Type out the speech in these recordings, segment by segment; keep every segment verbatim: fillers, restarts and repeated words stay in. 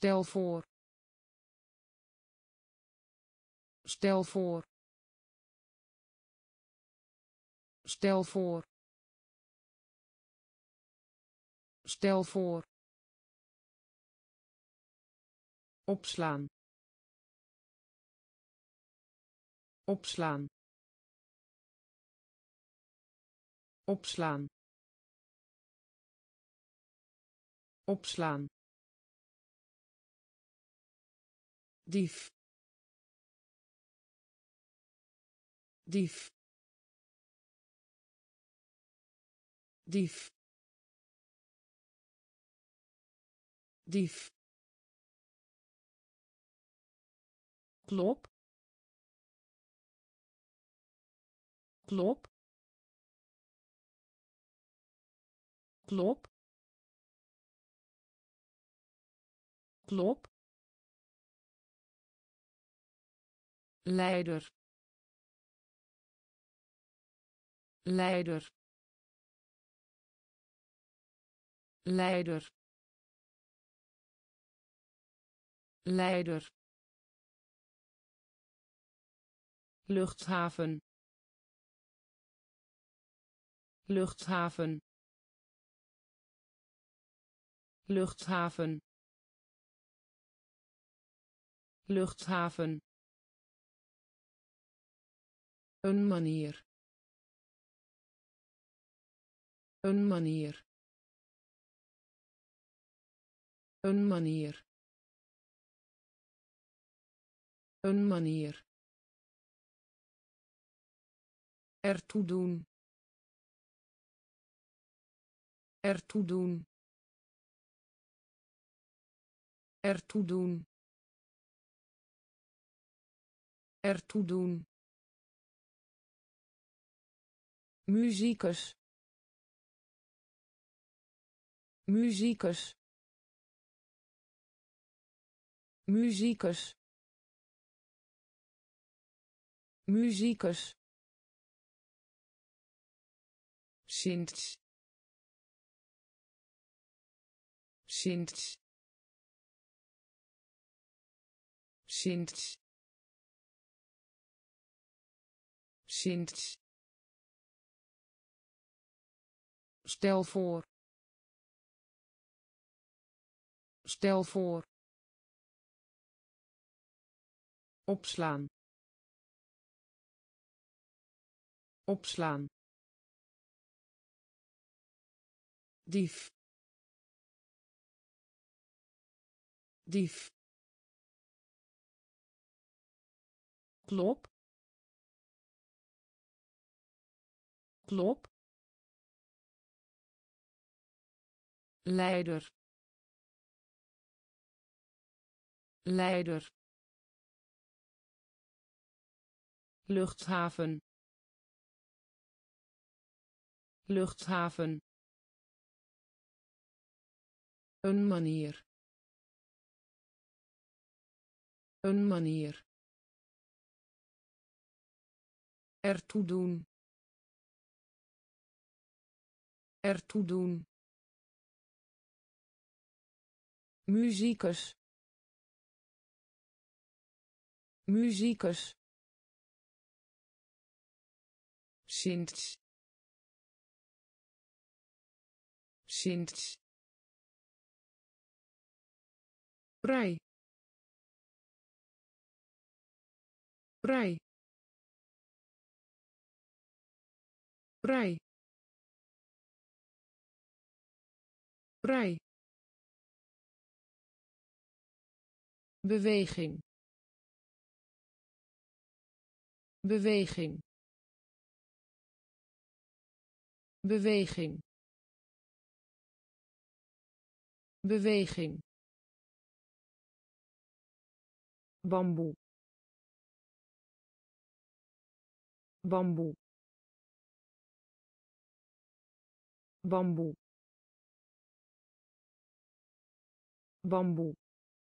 Stel voor. Stel voor. Stel voor. Stel voor. Opslaan. Opslaan. Opslaan. Opslaan. Dief. Dief. Dief. Dief. Klop. Klop. Klop. Klop. Leider. Leider. Leider. Leider. Luchthaven. Luchthaven. Luchthaven. Luchthaven. Een manier. Een manier. Een manier. Een manier. Ertoe doen. Ertoe doen. Ertoe doen. Ertoe doen. Muzikus. Muzikus. Muzikus. Muzikus. Sinds. Sinds. Sinds. Sinds. Stel voor. Stel voor. Opslaan. Opslaan. Dief. Dief. Klop. Klop. Leider. Leider. Luchthaven. Luchthaven. Een manier. Een manier. Ertoe doen. Ertoe doen. Muzikus. Muzikus. Sinds. Sinds. Vrij. Vrij. Vrij. Vrij. Beweging. Beweging. Beweging. Beweging. Bamboe. Bamboe. Bamboe. Bamboe.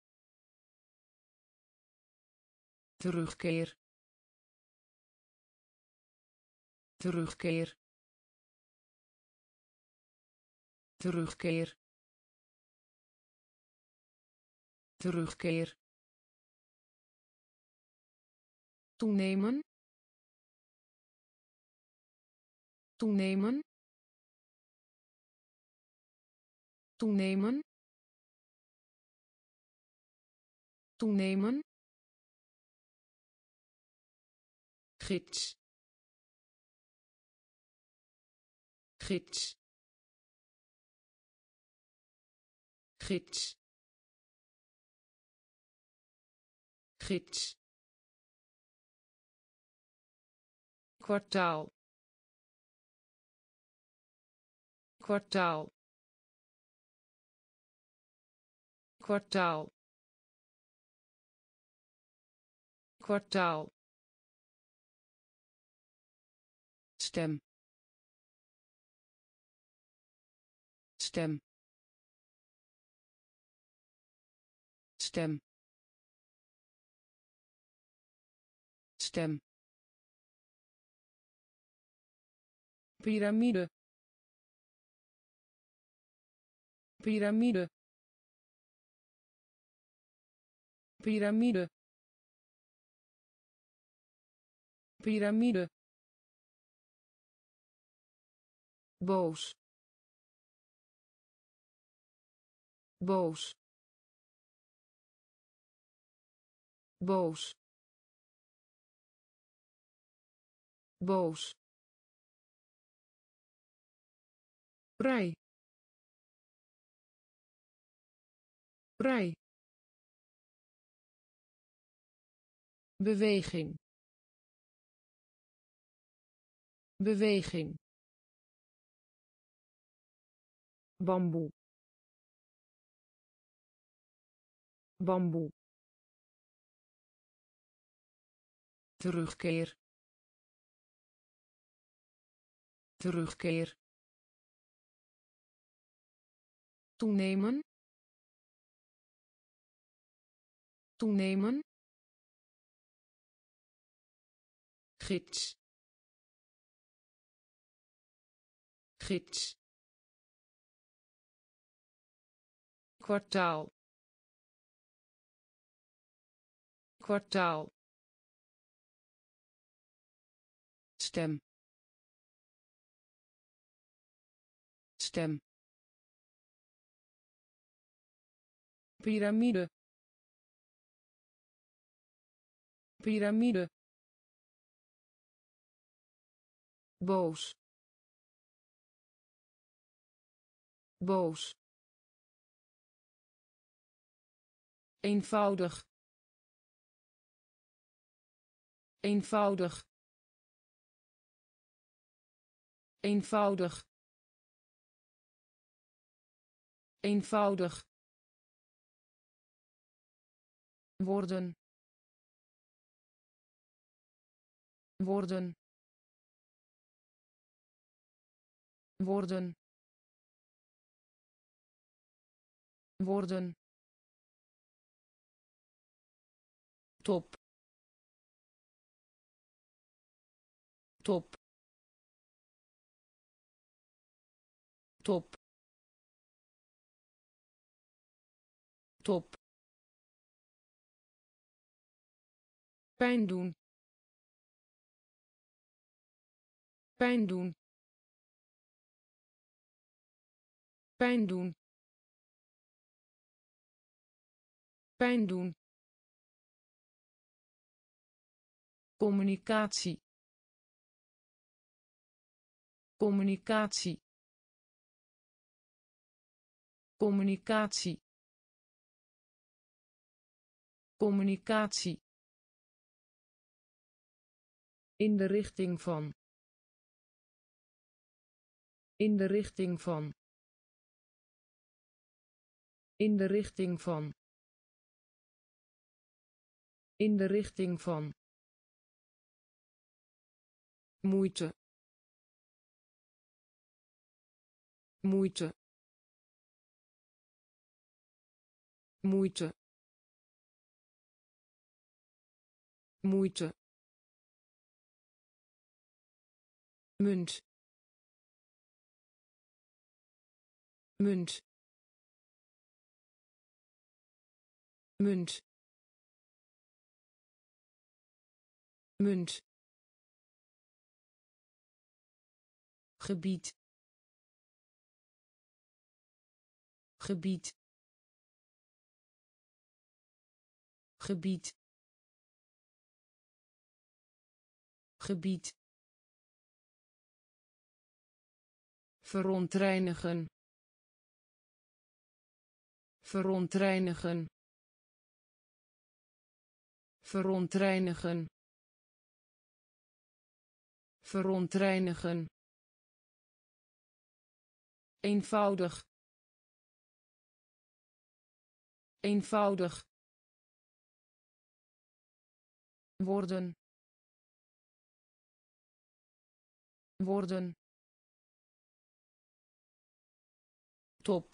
Terugkeer. Terugkeer. Terugkeer. terugkeer, toenemen, toenemen, toenemen, toenemen, gids, gids, gids, gids, kwartaal, kwartaal, kwartaal, kwartaal, stem, stem, stem, stem, piramide, piramide, piramide, piramide, boos, boos, boos, boos, vrij, vrij, beweging, beweging, bamboe, bamboe, terugkeer, terugkeer, toenemen, toenemen, gids, gids, kwartaal, kwartaal, stem, stem, piramide, piramide, boos, boos, eenvoudig, eenvoudig, eenvoudig, eenvoudig, worden, worden, worden, worden, top, top, top, top, pijn doen, pijn doen, pijn doen, pijn doen, communicatie, communicatie, communicatie, communicatie, in de richting van, in de richting van, in de richting van, in de richting van, moeite, moeite, moeite, moeite, munt, munt, munt, munt, gebied, gebied, gebied, gebied, verontreinigen, verontreinigen, verontreinigen, verontreinigen, eenvoudig, eenvoudig, worden, worden, top,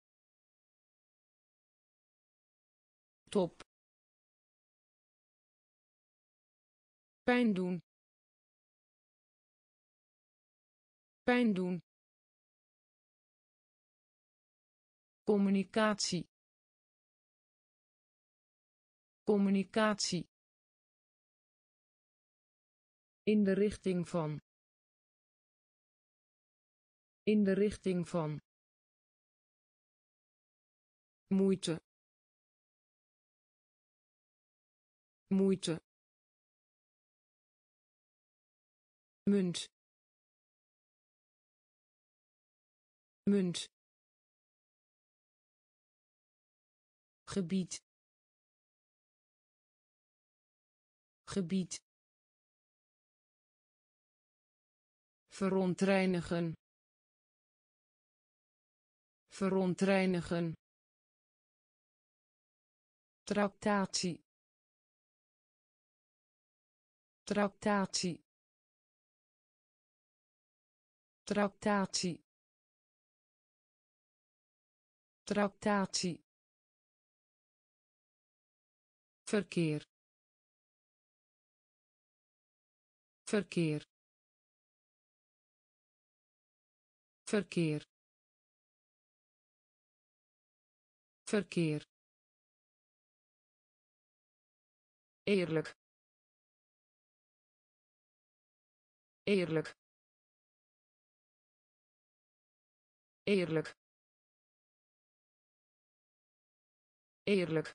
top, pijn doen, pijn doen, communicatie, communicatie, in de richting van, in de richting van, moeite, moeite, munt, munt, gebied, gebied, verontreinigen, verontreinigen, tractatie, tractatie, tractatie, tractatie, verkeer, verkeer, verkeer, verkeer, eerlijk, eerlijk, eerlijk, eerlijk,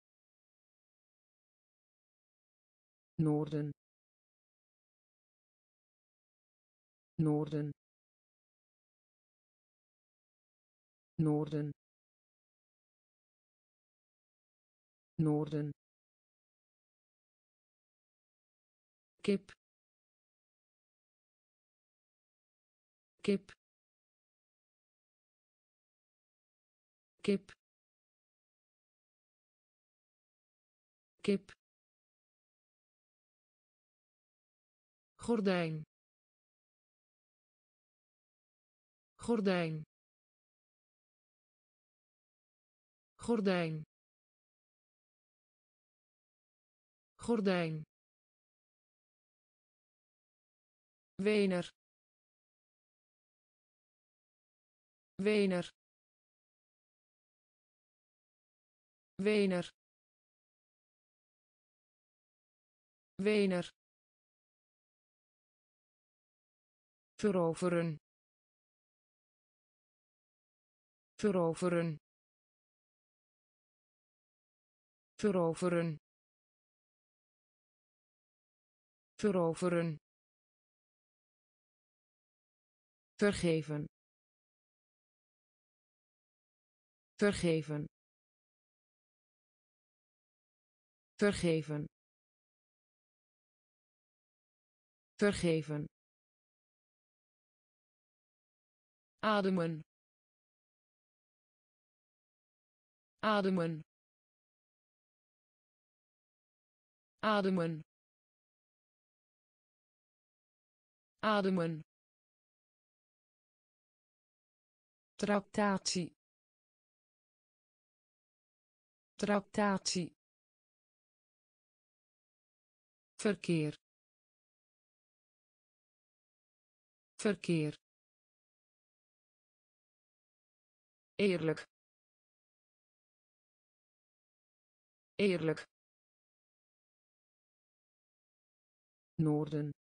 noorden, noorden, noorden, noorden, kip, kip, kip, kip, gordijn, gordijn, gordijn, gordijn, Wener, Wener, Wener, Wener, veroveren, veroveren, veroveren, veroveren, vergeven, vergeven, vergeven, vergeven, ademen, ademen, ademen, ademen, tractatie, tractatie, verkeer, verkeer, eerlijk, eerlijk, noorden,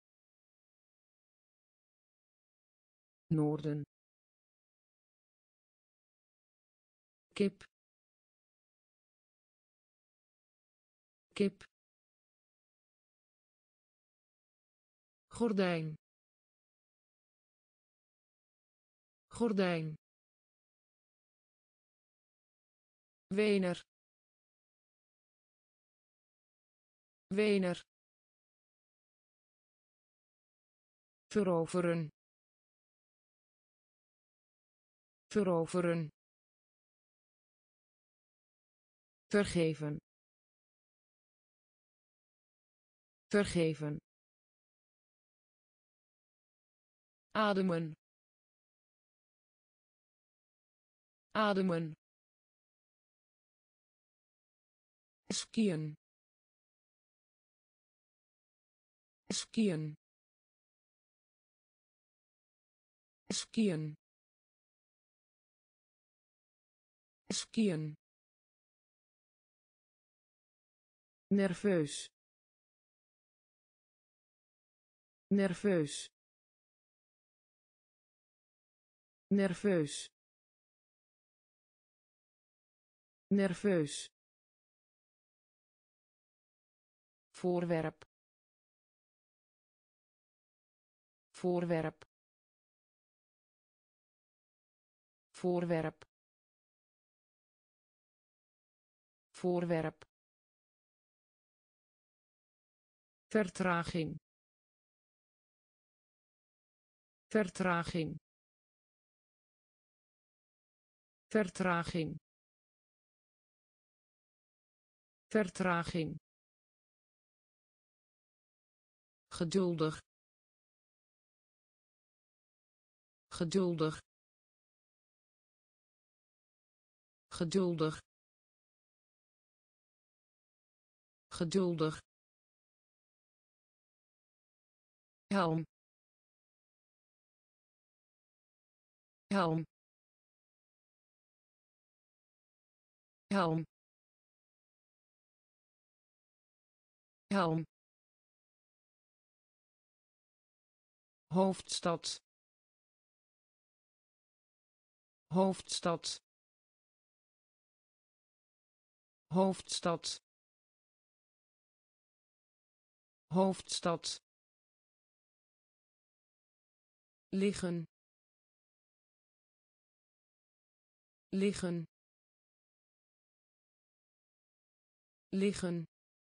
noorden, kip, kip, gordijn, gordijn, Wener, Wener, veroveren, veroveren, vergeven, vergeven, ademen, ademen, skiën, skiën, skiën, skiën, nerveus, nerveus, nerveus, nerveus, voorwerp, voorwerp, voorwerp, voorwerp, vertraging, vertraging, vertraging, vertraging, geduldig, geduldig, geduldig, geduldig, helm, helm, helm, helm, hoofdstad, hoofdstad, hoofdstad, hoofdstad, liggen, liggen, liggen,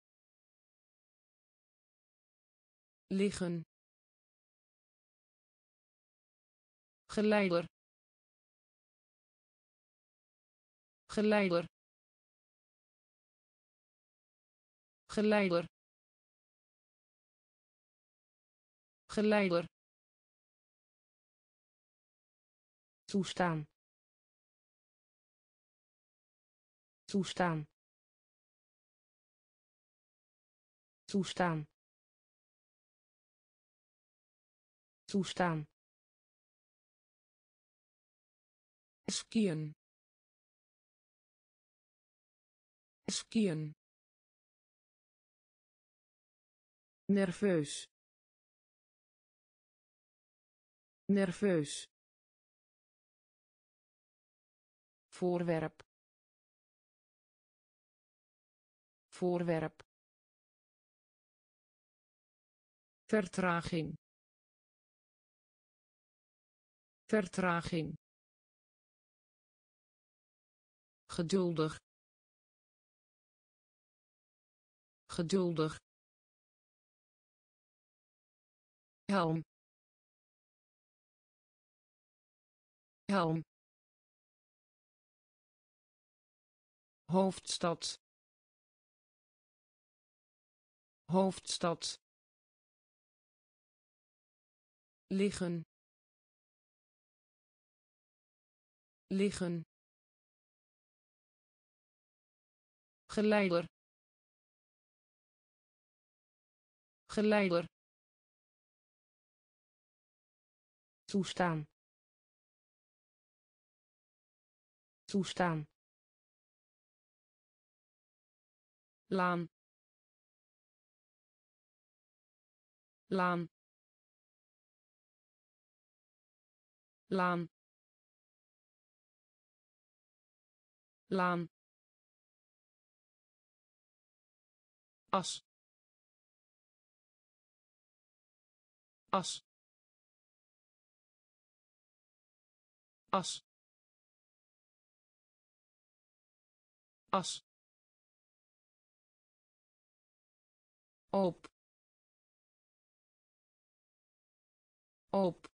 liggen, geleider, geleider, geleider, geleider, toestaan, toestaan, toestaan, toestaan, skiën, skiën, nerveus, nerveus, voorwerp, voorwerp, vertraging, vertraging, geduldig, geduldig, helm, helm, hoofdstad, hoofdstad, liggen, liggen, geleider, geleider, toestaan, toestaan, laan laan laan laan as as as as op op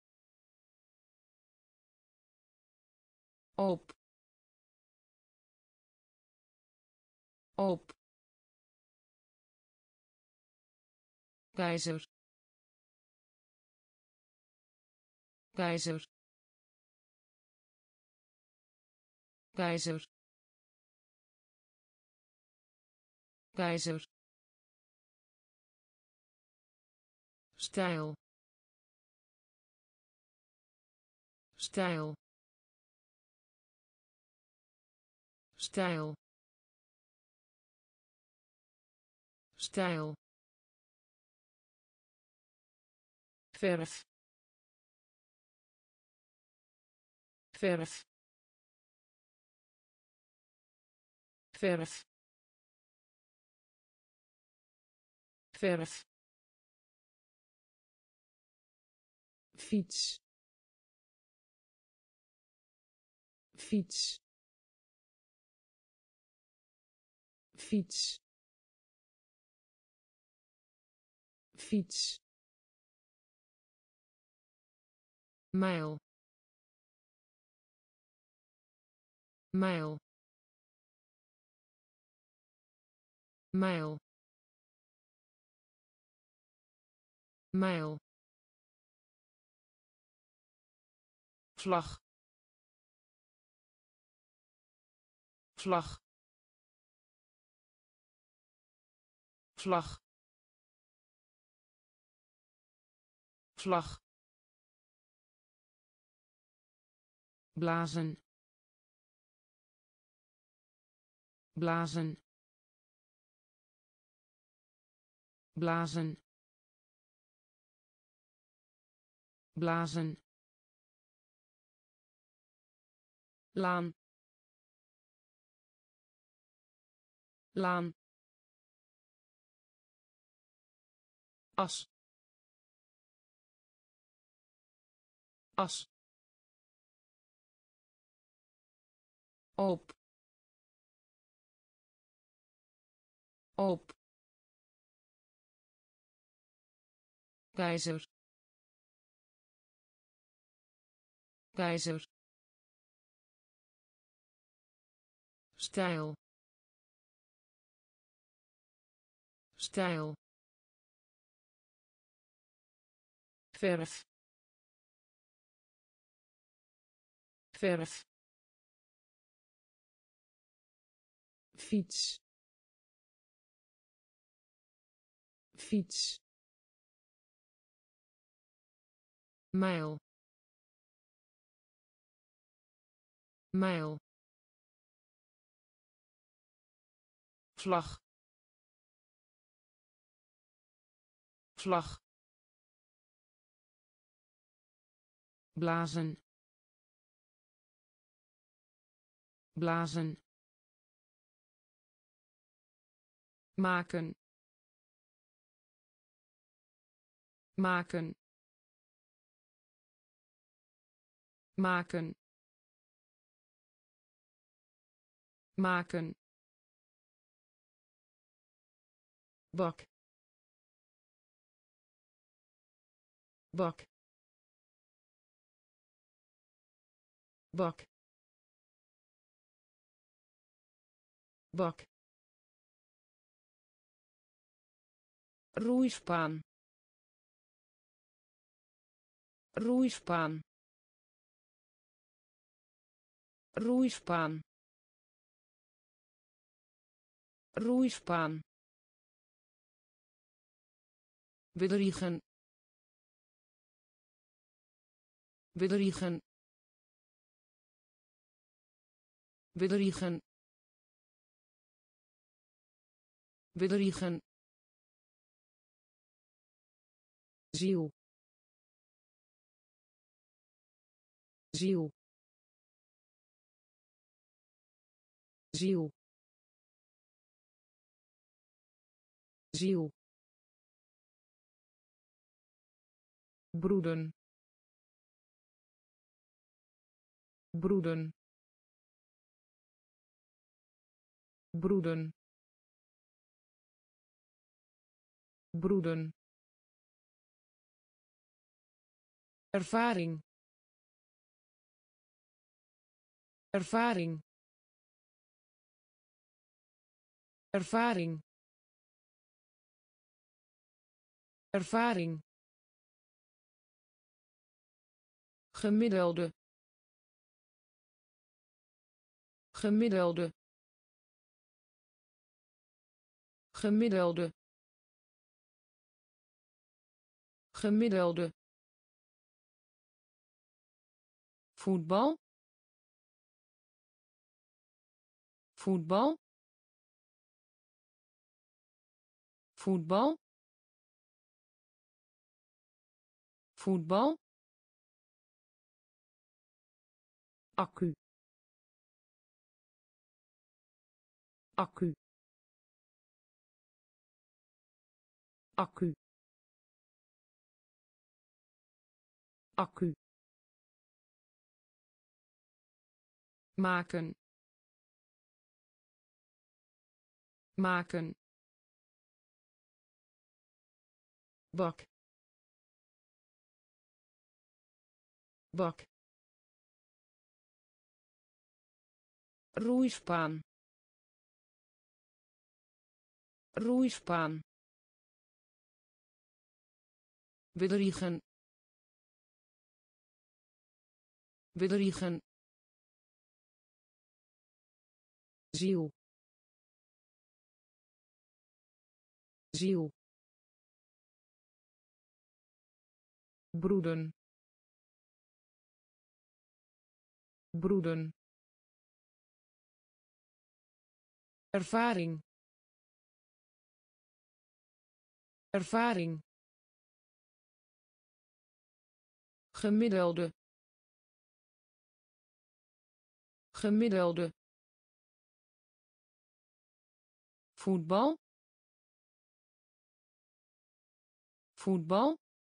op op keizer keizer keizer keizer stijl stijl stijl stijl verf verf verf verf fiets fiets fiets fiets mijl mijl mijl mijl vlag vlag vlag vlag blazen blazen blazen blazen laan laan as as op op keizer keizer stijl stijl verf verf fiets fiets mijl mijl vlag vlag blazen blazen maken maken maken maken bak bak bak bak roeispaan roeispaan roeispaan roeispaan bedriegen bedriegen bedriegen bedriegen, ziel, ziel, ziel, ziel, broeden, broeden, broeden, broeden, ervaring, ervaring, ervaring, ervaring, gemiddelde, gemiddelde, gemiddelde, gemiddelde, voetbal, voetbal, voetbal, voetbal, accu, accu, accu, accu, maken, maken, bak, bak, roeispaan, roeispaan, bedriegen, bedriegen, ziel, ziel, broeden, broeden, ervaring, ervaring, gemiddelde, gemiddelde, voetbal, voetbal,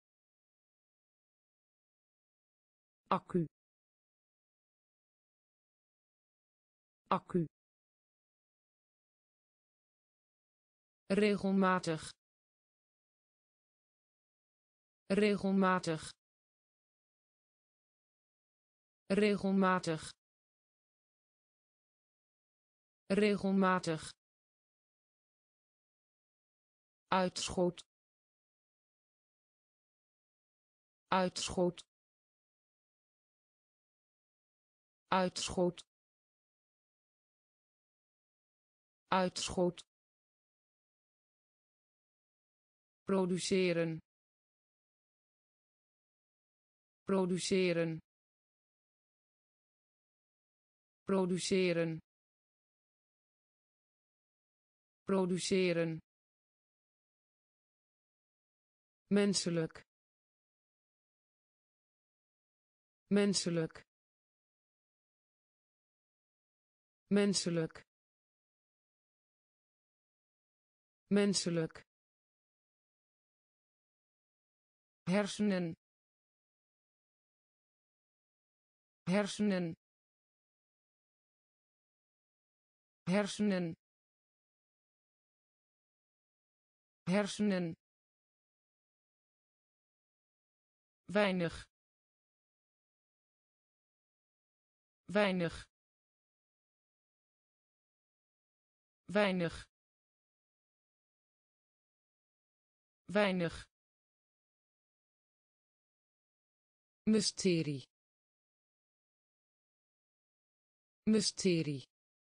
accu, accu, regelmatig, regelmatig, regelmatig, regelmatig, uitschot, uitschot, uitschot, uitschot, produceren, produceren, produceren, produceren, menselijk, menselijk, menselijk, menselijk, hersenen, hersenen, hersenen, hersenen, weinig, weinig, weinig, weinig, mysterie, mysterie,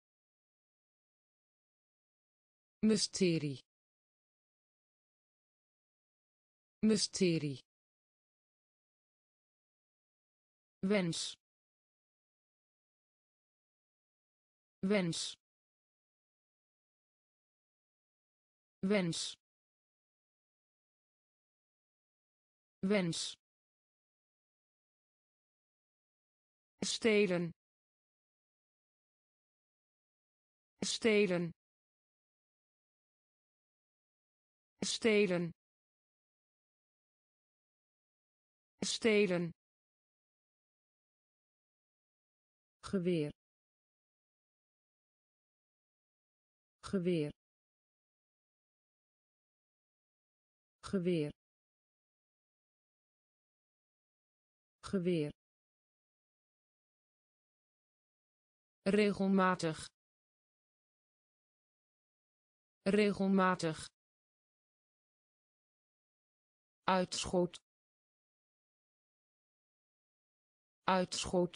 mysterie, mysterie, wens, wens, wens wens stelen stelen stelen stelen geweer geweer geweer geweer regelmatig regelmatig uitschot uitschot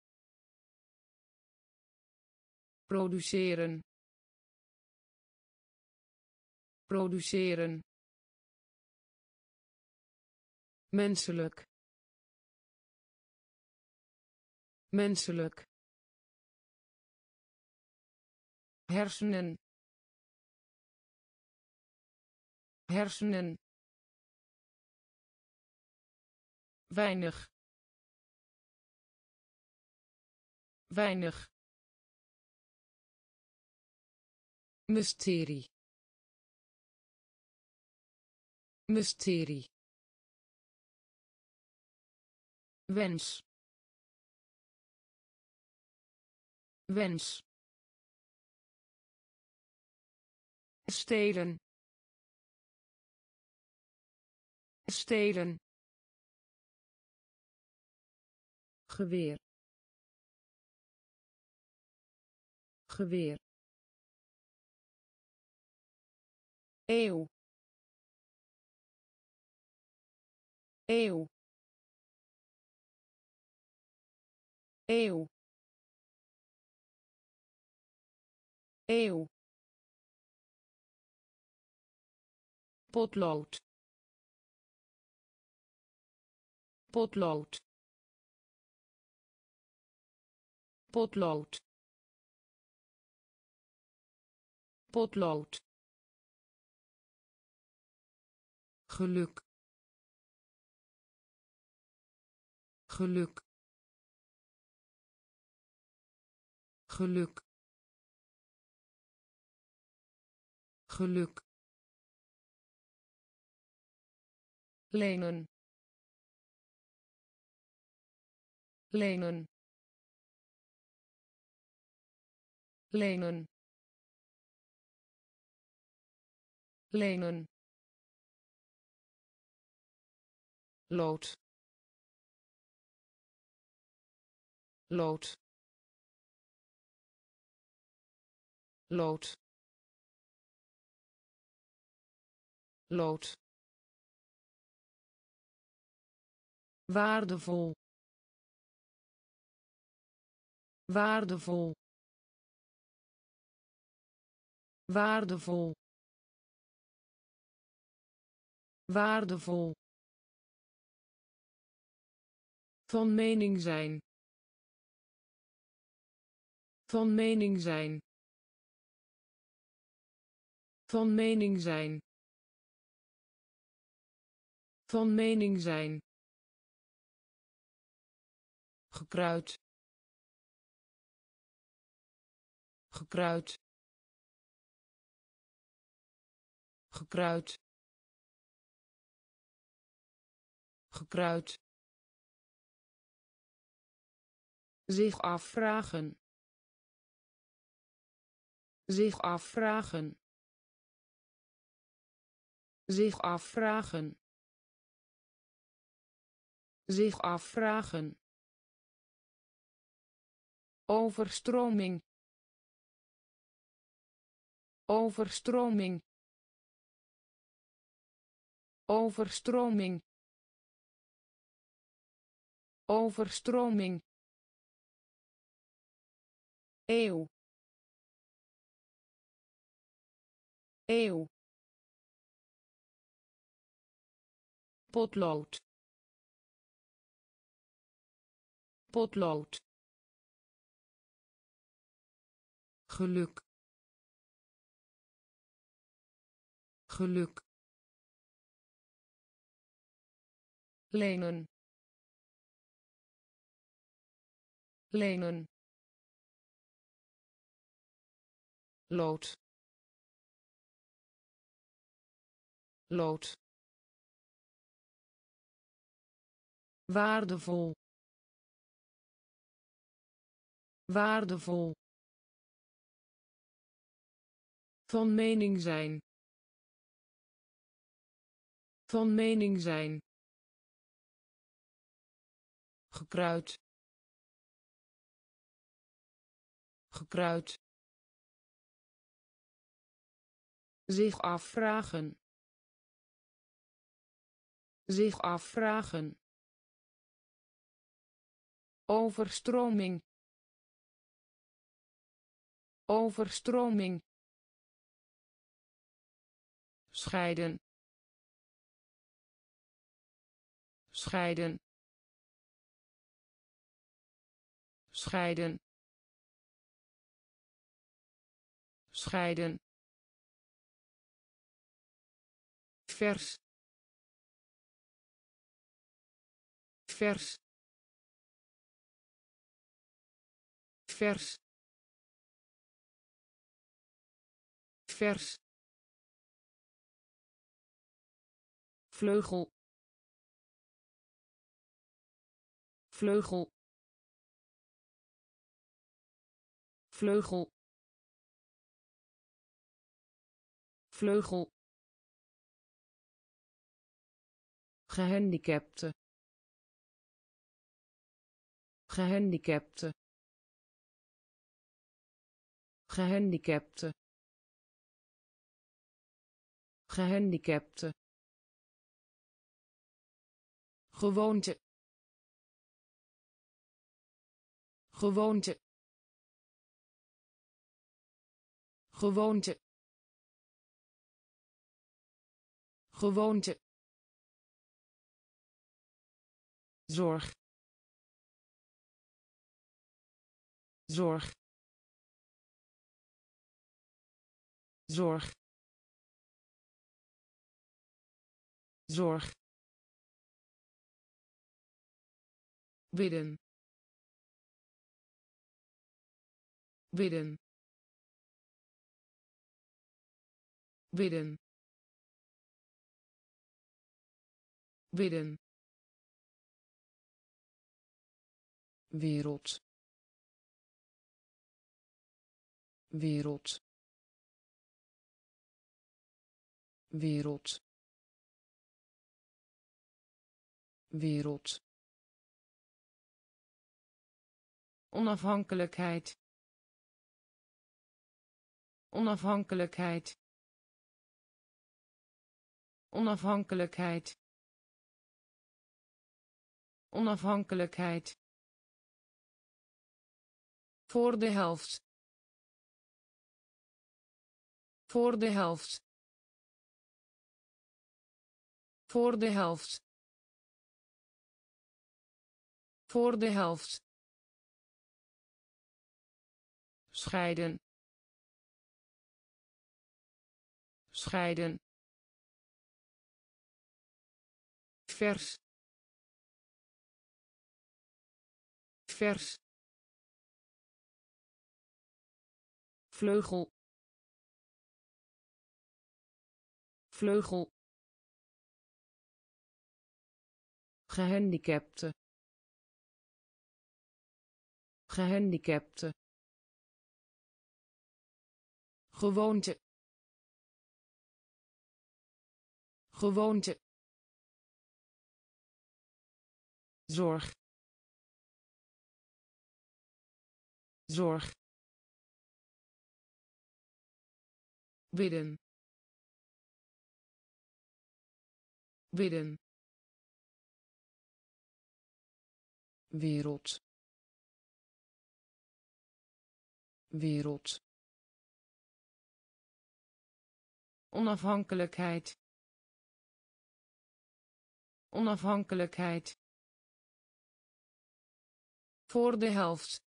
produceren produceren menselijk menselijk hersenen hersenen weinig weinig mysterie mysterie wens wens stelen stelen geweer geweer eeuw eeuw eeuw eeuw potlood potlood potlood potlood geluk geluk geluk geluk lenen lenen lenen lenen lood lood lood lood waardevol waardevol waardevol waardevol van mening zijn van mening zijn van mening zijn van mening zijn gekruid gekruid gekruid gekruid zich afvragen zich afvragen zich afvragen zich afvragen overstroming overstroming overstroming overstroming eeuw eeuw potlood potlood geluk geluk, lenen, lenen, lood, lood, waardevol, waardevol, van mening zijn, van mening zijn, gekruid, gekruid, zich afvragen, zich afvragen, overstroming, overstroming, scheiden, scheiden, scheiden, scheiden, vers, vers, vers, vers, vleugel, vleugel, vleugel, vleugel, gehandicapte, gehandicapte, gehandicapte, gehandicapte, gewoonte, gewoonte, gewoonte, gewoonte, zorg, zorg, zorg, zorg, bidden, bidden, bidden, bidden, wereld, wereld, wereld, wereld, onafhankelijkheid, onafhankelijkheid, onafhankelijkheid, onafhankelijkheid, voor de helft, voor de helft, voor de helft, voor de helft, scheiden, scheiden, vers, vers, vleugel, vleugel, gehandicapte, gehandicapte, gewoonte, gewoonte, zorg, zorg, bidden, bidden, wereld, wereld, onafhankelijkheid, onafhankelijkheid, voor de helft,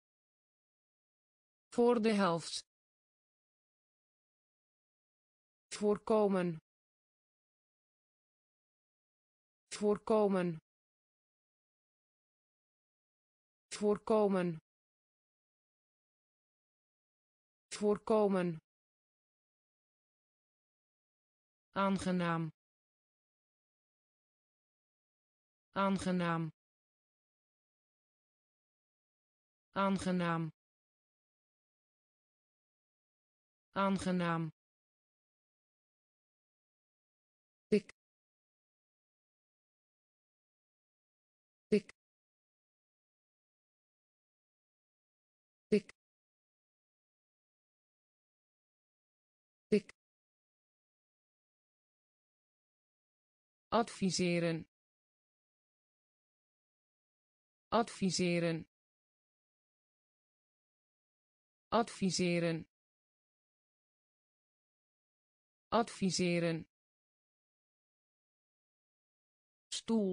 voor de helft, voorkomen voorkomen voorkomen voorkomen aangenaam aangenaam aangenaam aangenaam dik dik dik dik adviseren adviseren adviseren adviseren stoel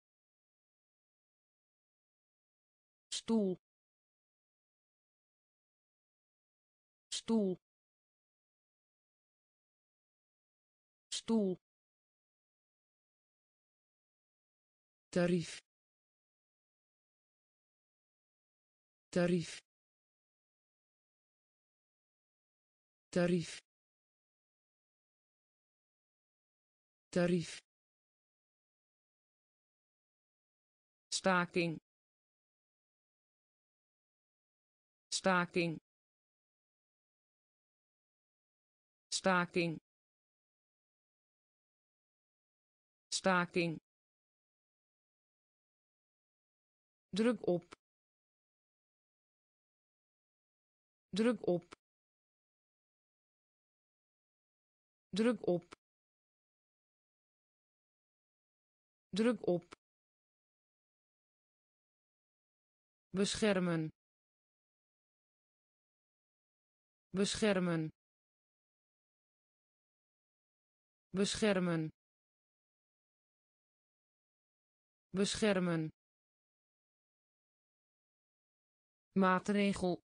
stoel stoel stoel tarief tarief tarief tarief staking staking staking staking druk op druk op druk op druk op beschermen beschermen beschermen beschermen maatregel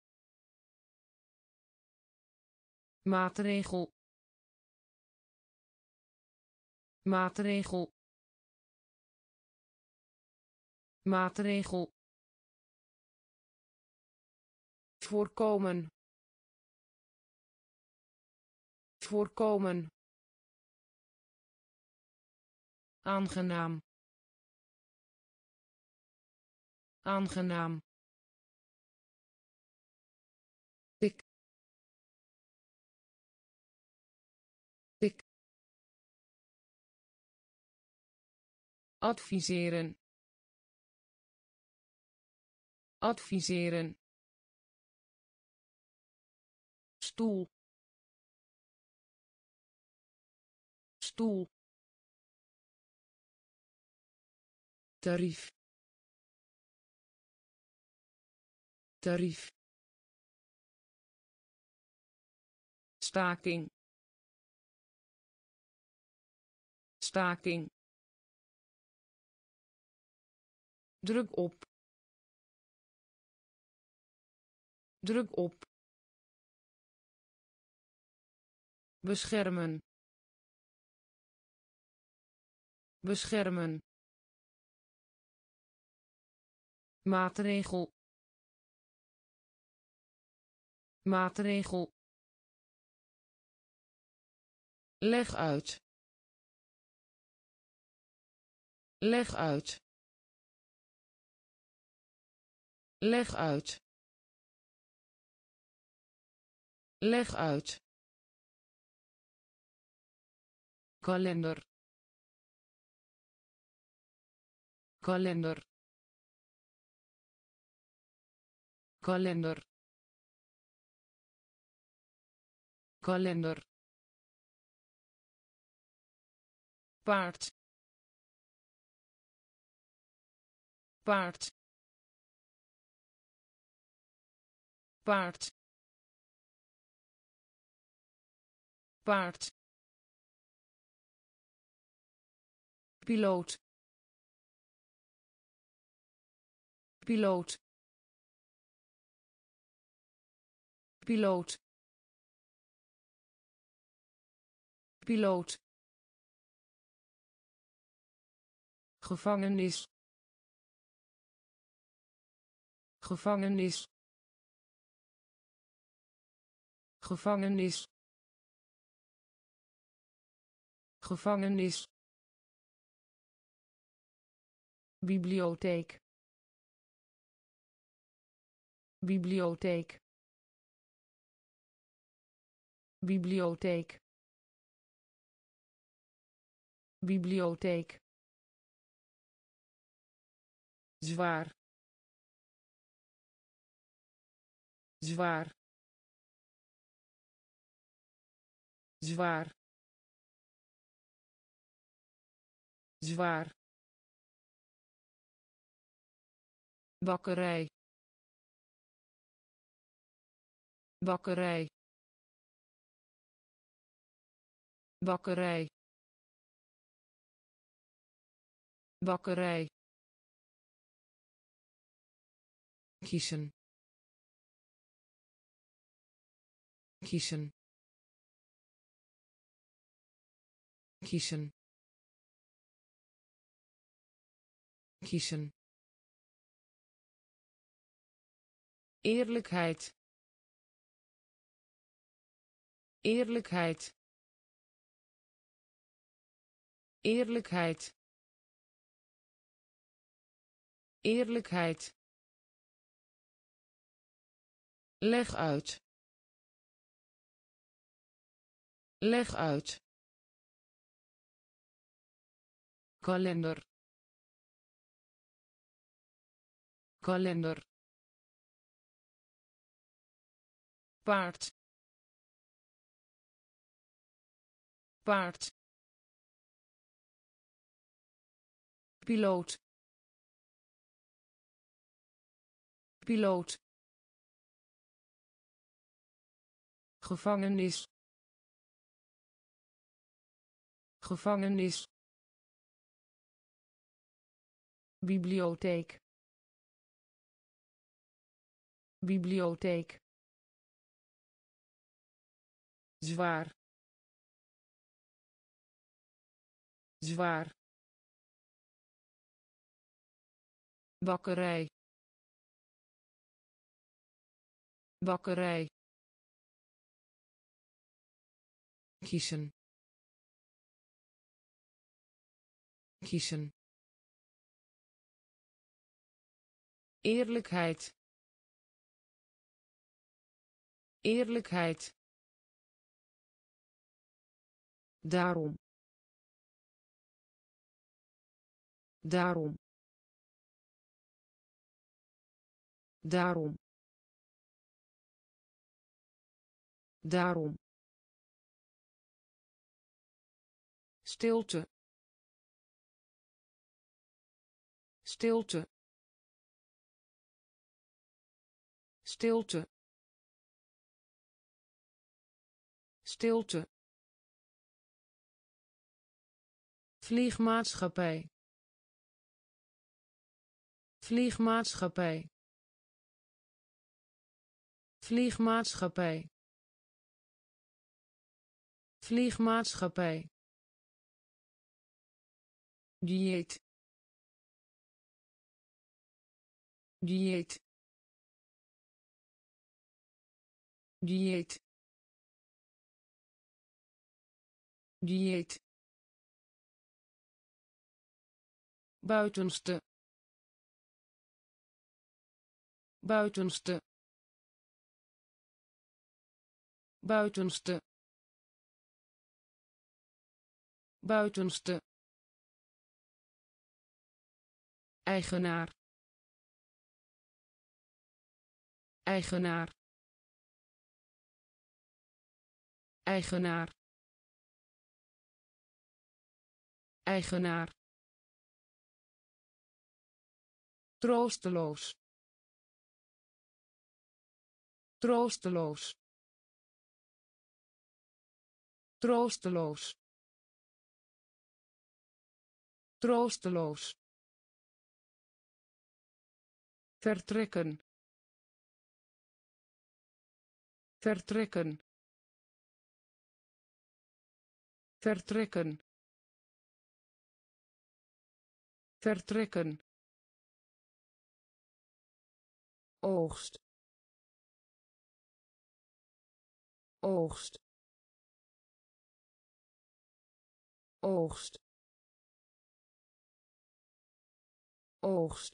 maatregel maatregel maatregel voorkomen voorkomen aangenaam aangenaam dik dik adviseren adviseren stoel stoel tarief tarief staking staking druk op druk op beschermen beschermen maatregel maatregel leg uit leg uit leg uit leg uit kalender kalender kalender kalender paard paard paard paard piloot piloot piloot piloot, gevangenis, gevangenis, gevangenis, gevangenis, bibliotheek, bibliotheek, bibliotheek, bibliotheek, zwaar, zwaar, zwaar, zwaar, bakkerij, bakkerij, bakkerij, bakkerij, kiezen, kiezen, kiezen, kiezen, eerlijkheid, eerlijkheid, eerlijkheid, eerlijkheid, leg uit, leg uit, kalender, kalender, paard, paard, piloot, piloot, gevangenis, gevangenis, bibliotheek, bibliotheek, zwaar, zwaar, bakkerij, bakkerij, kiezen, kiezen, eerlijkheid, eerlijkheid, daarom, daarom, daarom, daarom, stilte, stilte, stilte, stilte, vliegmaatschappij, vliegmaatschappij, vliegmaatschappij, vliegmaatschappij, dieet, dieet, dieet, dieet, buitenste, buitenste, buitenste, buitenste, eigenaar, eigenaar, eigenaar, eigenaar, troosteloos, troosteloos, troosteloos, troosteloos, vertrekken, vertrekken, vertrekken, vertrekken, oogst, oogst, oogst, oogst,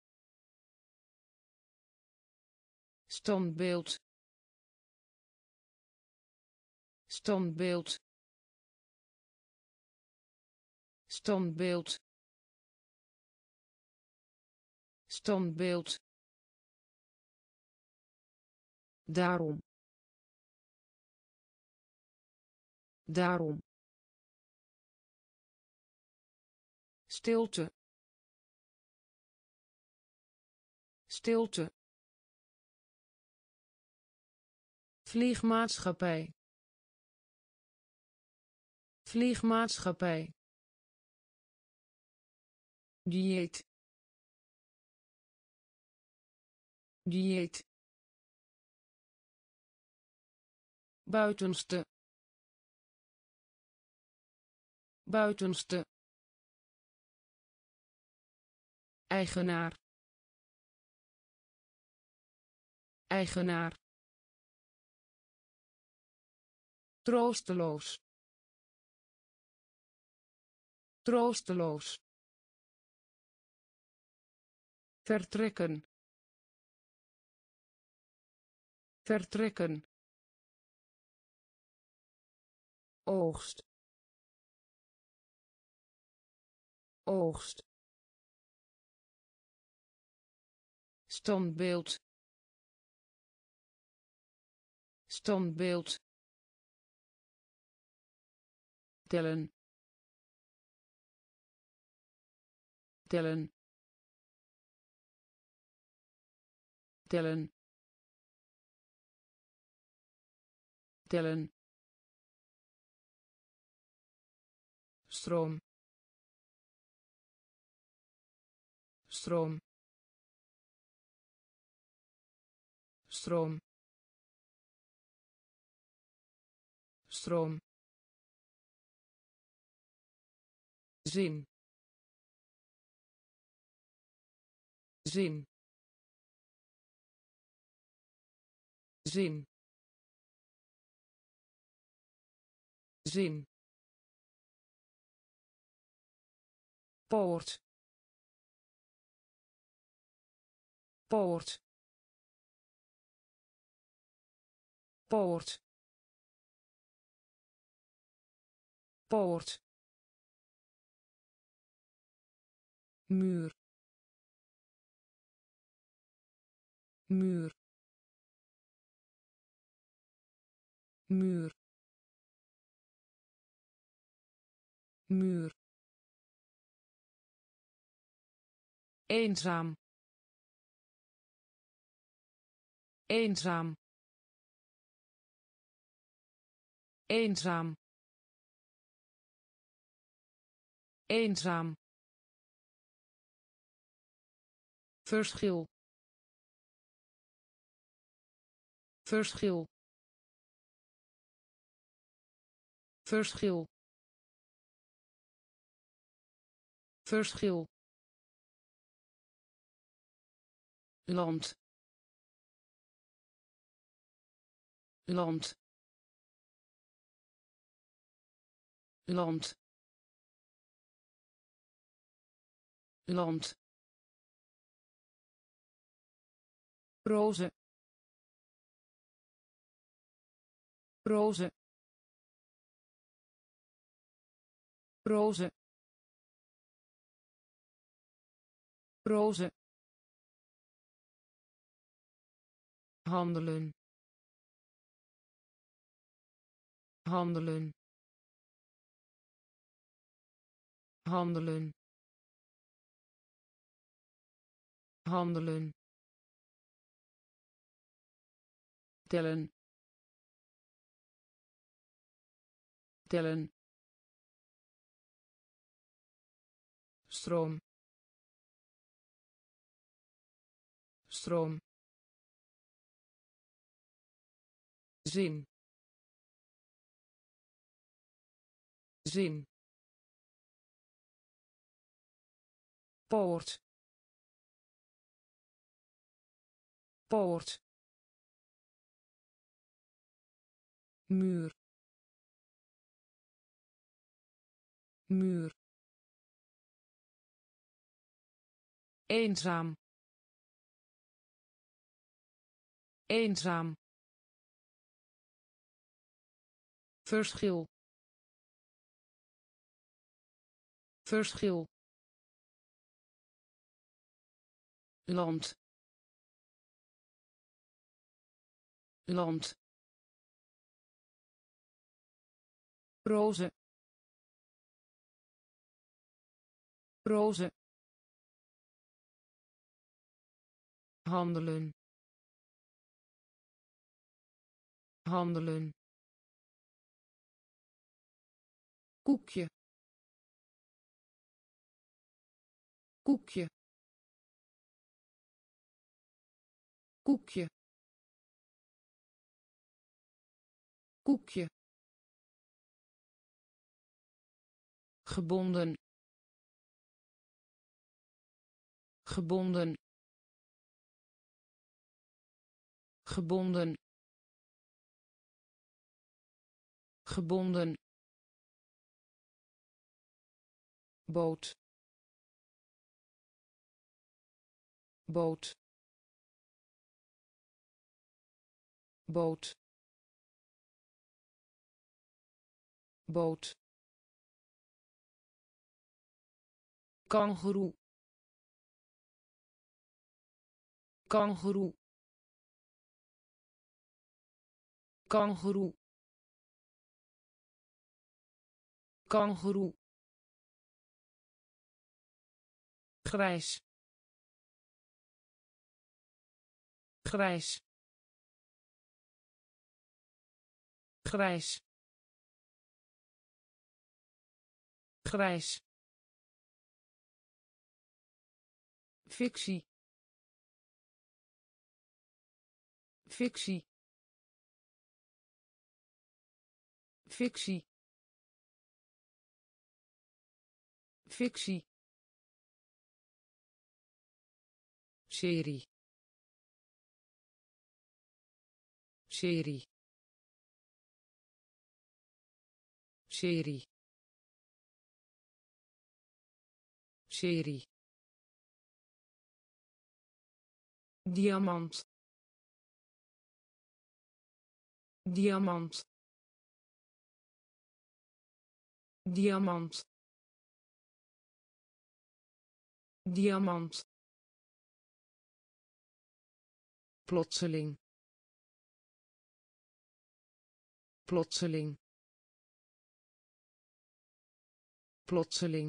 standbeeld, standbeeld, standbeeld, standbeeld, daarom, daarom, stilte, stilte, vliegmaatschappij, vliegmaatschappij, dieet, dieet, buitenste, buitenste, eigenaar, eigenaar, troosteloos, troosteloos, vertrekken, vertrekken, oogst, oogst, standbeeld, standbeeld, tellen, tellen, tellen, tellen, stroom, stroom, stroom, stroom, zin, zin, zin, zin, poort, poort, poort, poort, muur, muur, muur, muur, eenzaam, eenzaam, eenzaam, eenzaam, verschil, verschil, verschil, verschil, land, land, land, land, roze, roze, roze, roze, handelen, handelen, handelen, handelen, tellen, tellen, stroom, stroom, zin, zin poort poort muur muur eenzaam eenzaam verschil verschil land land roze roze handelen handelen koekje koekje koekje koekje gebonden gebonden gebonden gebonden boot boot boot boot kangoeroe kangoeroe kangoeroe kangoeroe grijs grijs grijs grijs fictie fictie fictie fictie serie serie serie serie diamant diamant diamant diamant plotseling plotseling plotseling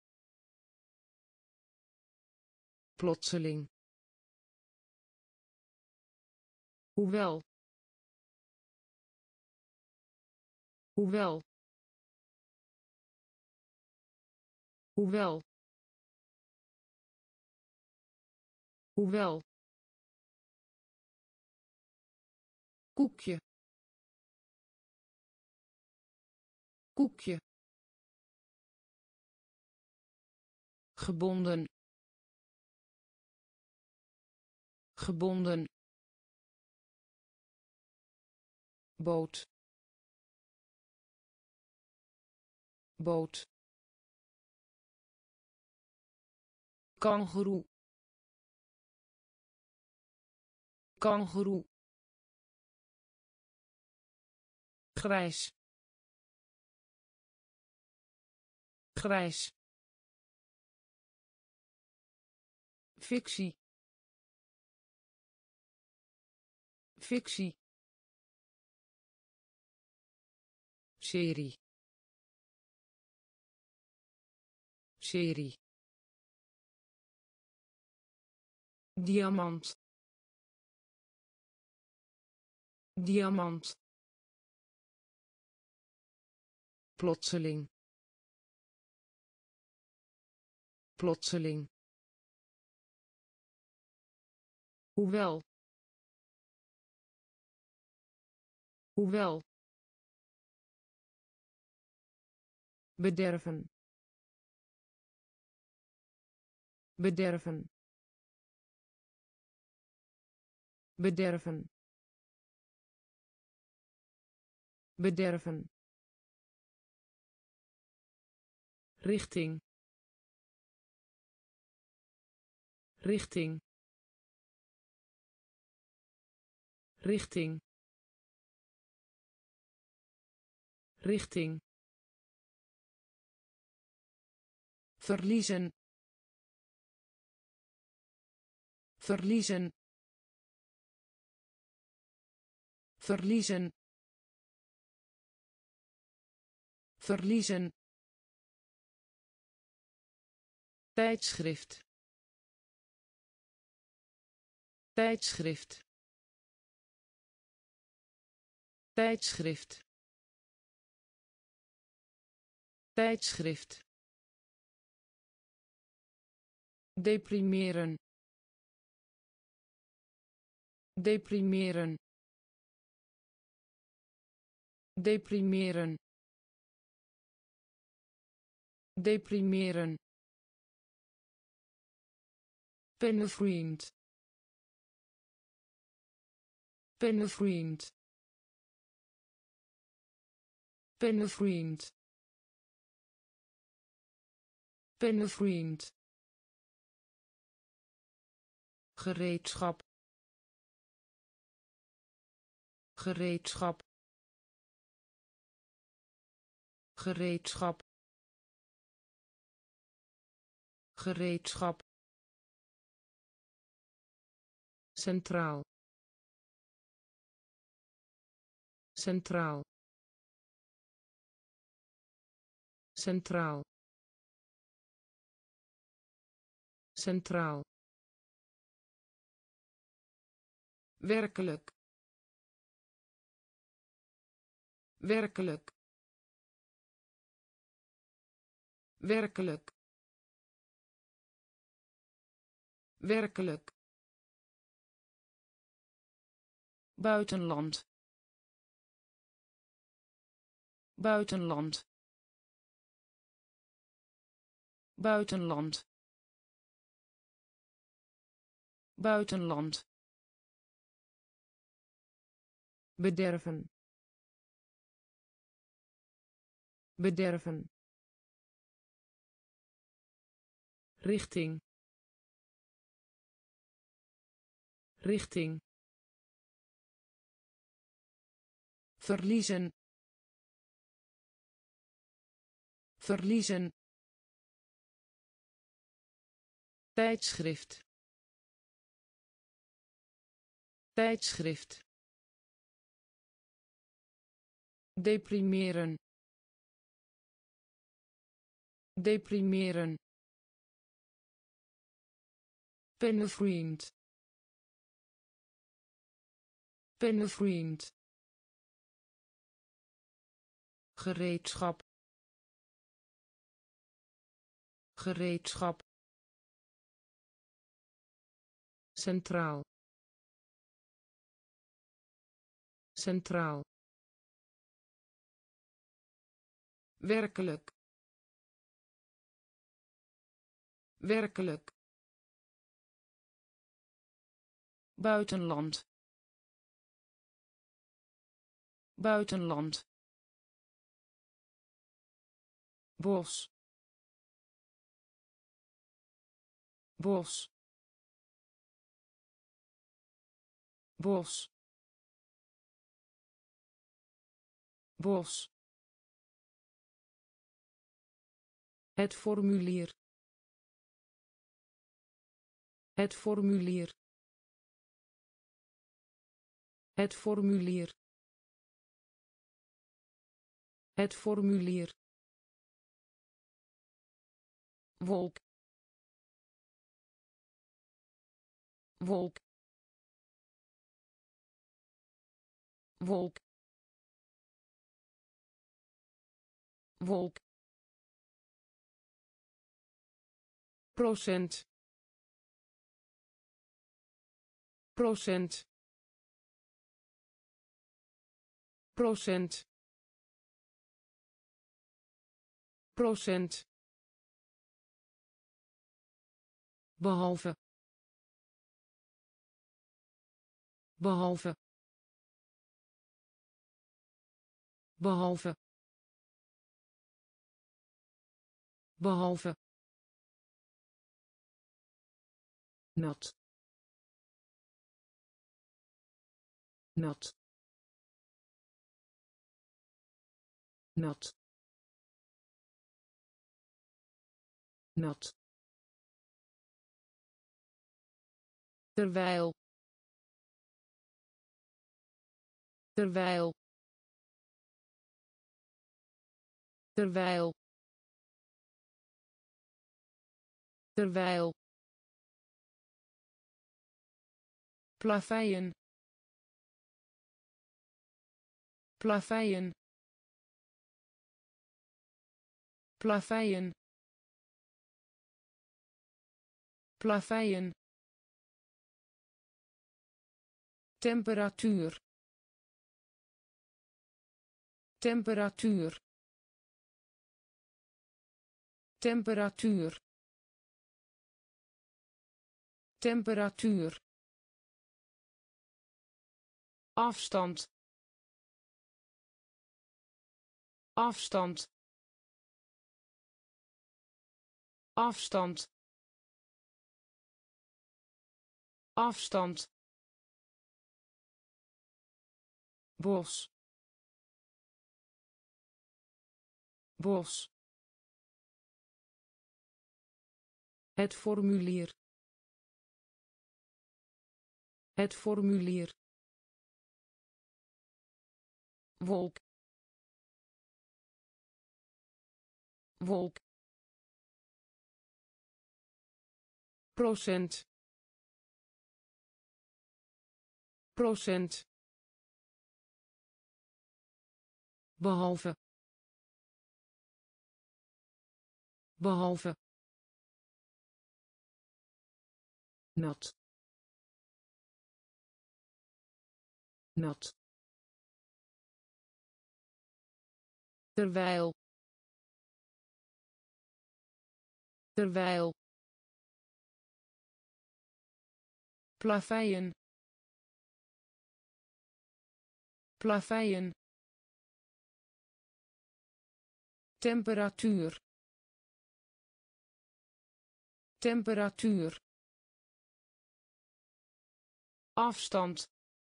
plotseling hoewel hoewel hoewel hoewel koekje koekje gebonden gebonden boot boot kangoeroe kangoeroe grijs grijs fictie fictie serie serie diamant diamant plotseling plotseling hoewel hoewel bederven, bederven, bederven, bederven, richting, richting, richting, richting, verliezen, verliezen, verliezen, verliezen, tijdschrift, tijdschrift, tijdschrift, tijdschrift, deprimeren, deprimeren, deprimeren, deprimeren, pennenvriend, pennenvriend, pennenvriend, pennenvriend, gereedschap, gereedschap, gereedschap, gereedschap, centraal, centraal, centraal, centraal, werkelijk, werkelijk, werkelijk, werkelijk, buitenland, buitenland, buitenland, buitenland, bederven, bederven, richting, richting, verliezen, verliezen, tijdschrift, tijdschrift, deprimeren, deprimeren, pennenvriend, pennenvriend, gereedschap, gereedschap, centraal, centraal, werkelijk, werkelijk, buitenland, buitenland, bos, bos, bos, bos, het formulier, het formulier, het formulier, het formulier, wolk, wolk, wolk, wolk, procent, procent, procent, procent, behalve, behalve, behalve, behalve, nat, nat, nat, nat, terwijl, terwijl, terwijl, terwijl, plaveien, plaveien, plaveien, plaveien, temperatuur, temperatuur, temperatuur, temperatuur, afstand, afstand, afstand, afstand, bos, bos, het formulier, het formulier, wolk, wolk, procent, procent, behalve, behalve, nat, nat, terwijl, terwijl, plaveien, plaveien, temperatuur, temperatuur, afstand,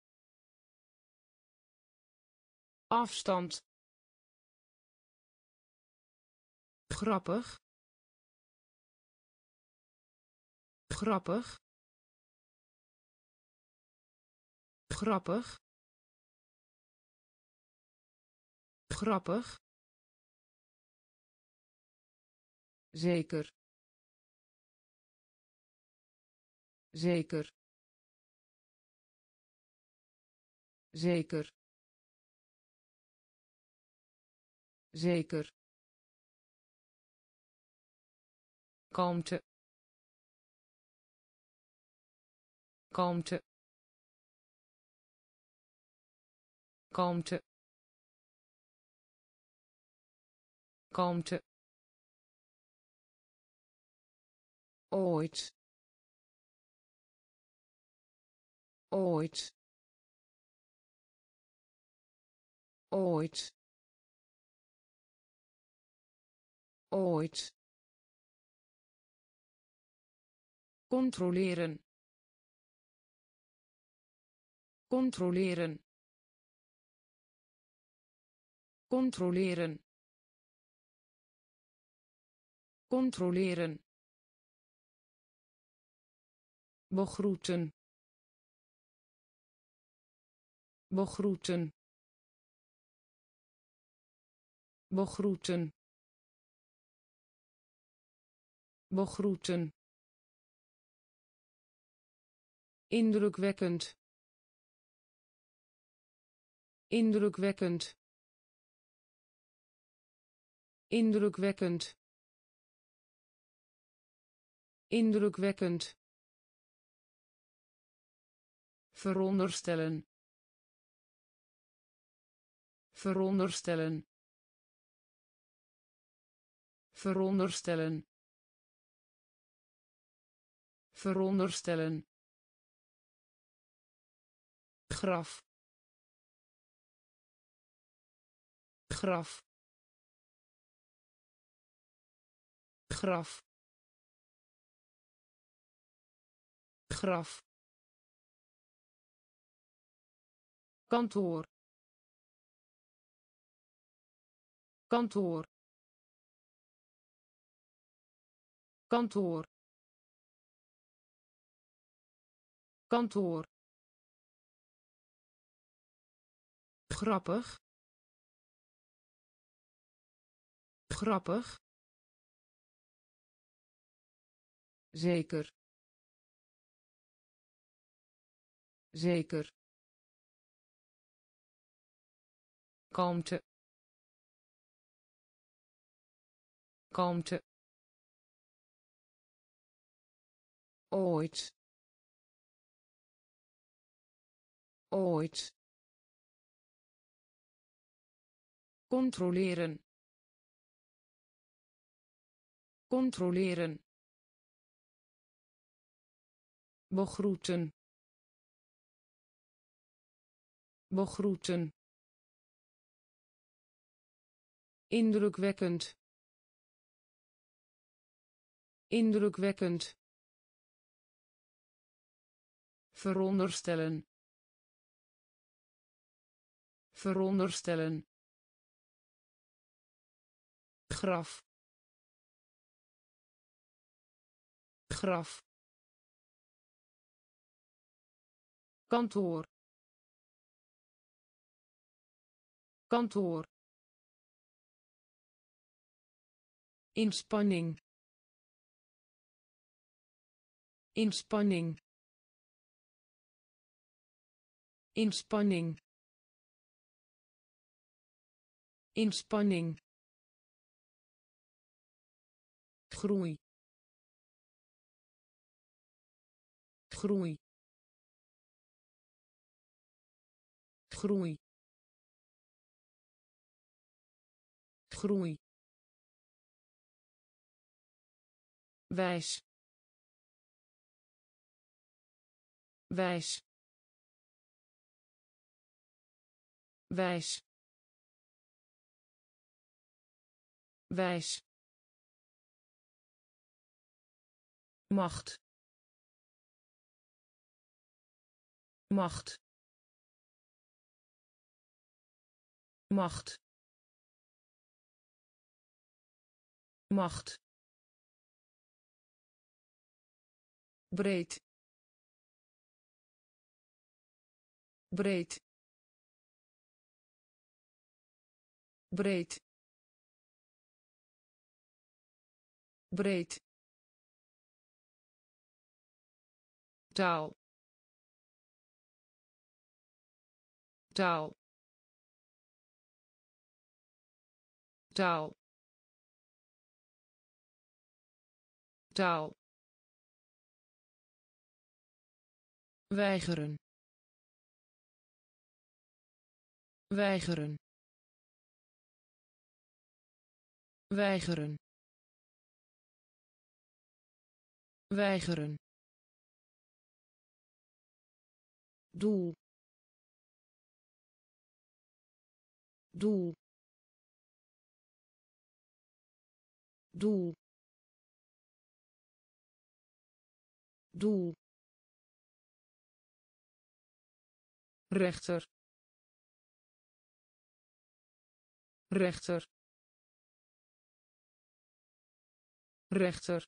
afstand, grappig, grappig, grappig, grappig, zeker, zeker, zeker, zeker, kalmte, kalmte, kalmte, kalmte, ooit, ooit, ooit, ooit, controleren, controleren, controleren, controleren, begroeten, begroeten, begroeten, begroeten, indrukwekkend, indrukwekkend, indrukwekkend, indrukwekkend, veronderstellen, veronderstellen, veronderstellen, veronderstellen, graf, graf, graf, graf, kantoor, kantoor, kantoor, kantoor, grappig, grappig, zeker, zeker, kalmte, kalmte, ooit, ooit, controleren, controleren, begroeten, begroeten, indrukwekkend, indrukwekkend, veronderstellen, veronderstellen, graf, graf, kantoor, kantoor, inspanning, inspanning, inspanning, inspanning, groei, groei, groei, groei, wijs, wijs, wijs, wijs, macht, macht, macht, macht, breed, breed, breed, breed, taal, taal, taal, taal, weigeren, weigeren, weigeren, weigeren, doel, doel, doel, doel, rechter, rechter, rechter,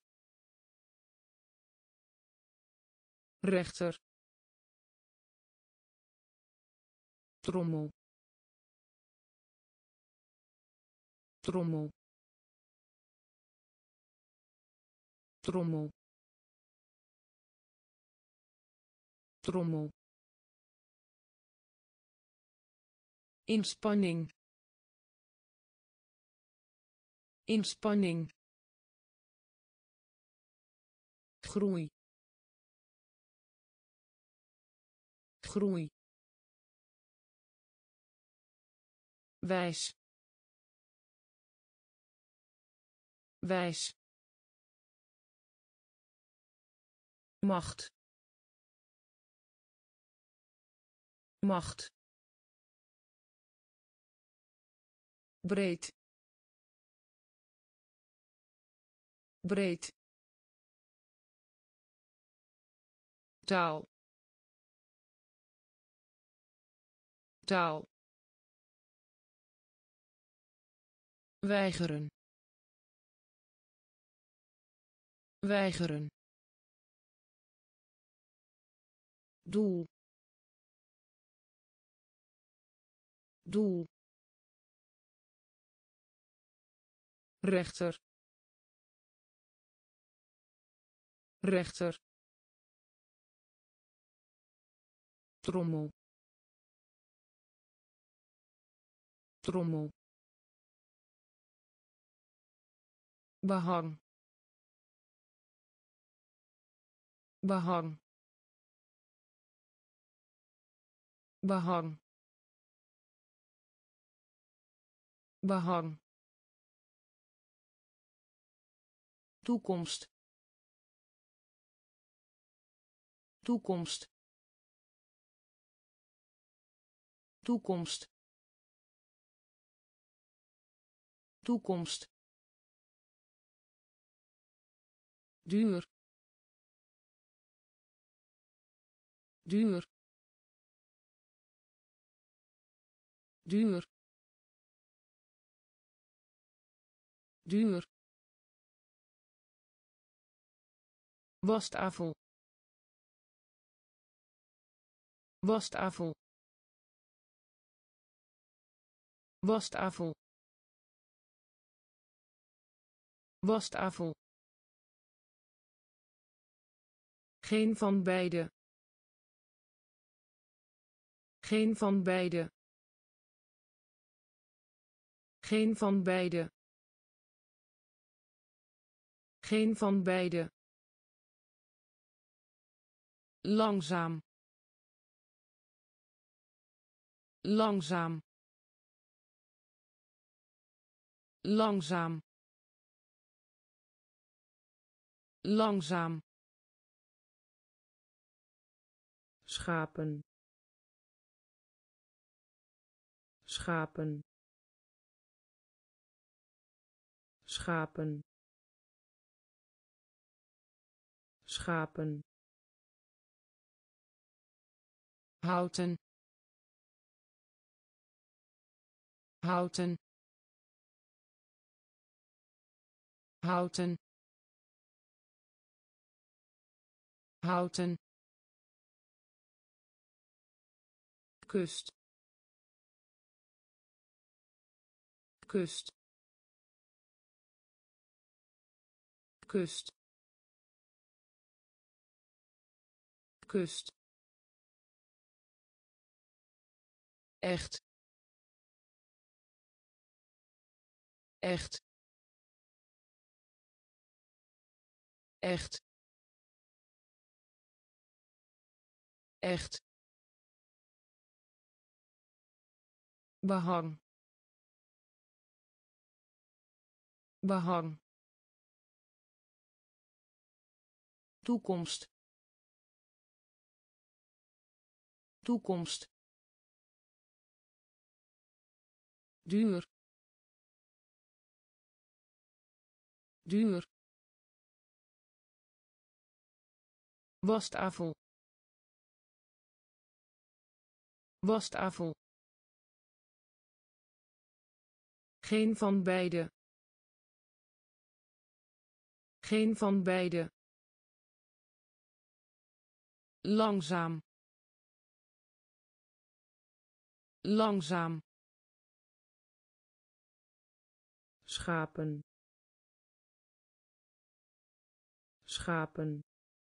rechter, trommel, trommel, trommel, trommel, inspanning, inspanning, groei, groei, wijs, wijs, macht, macht, breed, breed, taal, taal, weigeren, weigeren, doel, doel, rechter, rechter, trommel, trommel, behang, behang, behang, behang, toekomst, toekomst, toekomst, toekomst, duur, duur, duur, duur, wastafel, wastafel, wastafel, wastafel, geen van beide, geen van beide, geen van beide, geen van beide, langzaam, langzaam, langzaam, langzaam, schapen, schapen, schapen, schapen, houten, houten, houten, houten, kust, kust, kust, kust, echt, echt, echt, echt, behang, behang, toekomst, toekomst, duur, duur, wastafel, wastafel, geen van beide, geen van beide, langzaam, langzaam, schapen, schapen,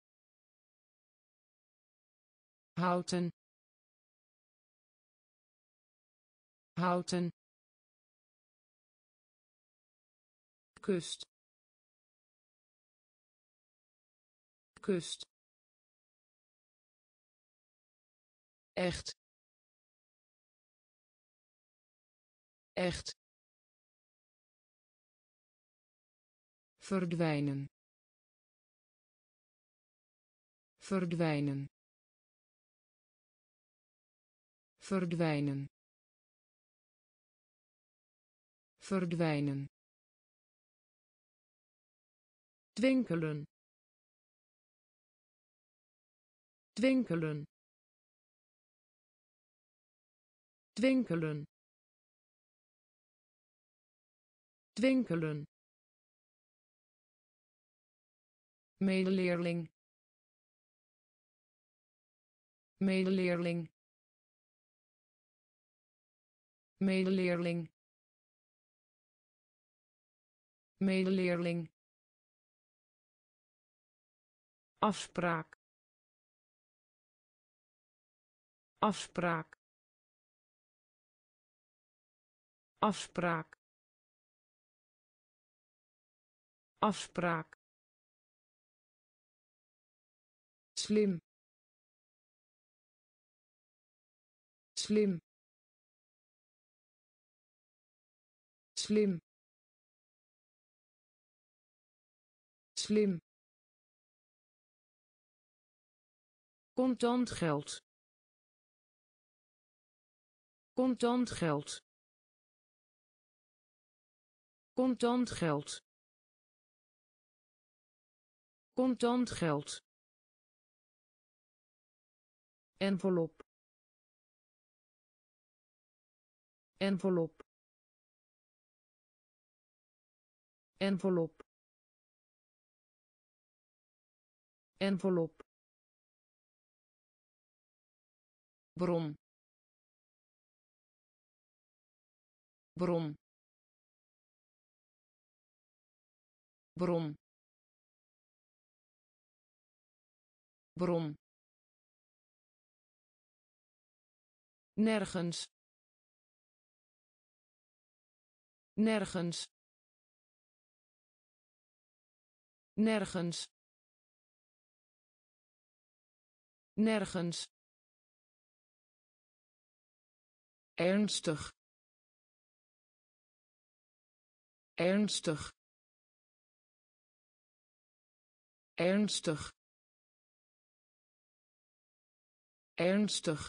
houten, houten, kust, kust, echt, echt, verdwijnen, verdwijnen, verdwijnen, verdwijnen, twinkelen, twinkelen, twinkelen, twinkelen, medeleerling, medeleerling, medeleerling, medeleerling, afspraak, afspraak, afspraak, afspraak, slim, slim, slim, slim, contant geld, contant geld, contant geld, contant geld, envelop, envelop, envelop, envelop, bron, bron, bron, bron, nergens, nergens, nergens, nergens, ernstig, ernstig, ernstig, ernstig,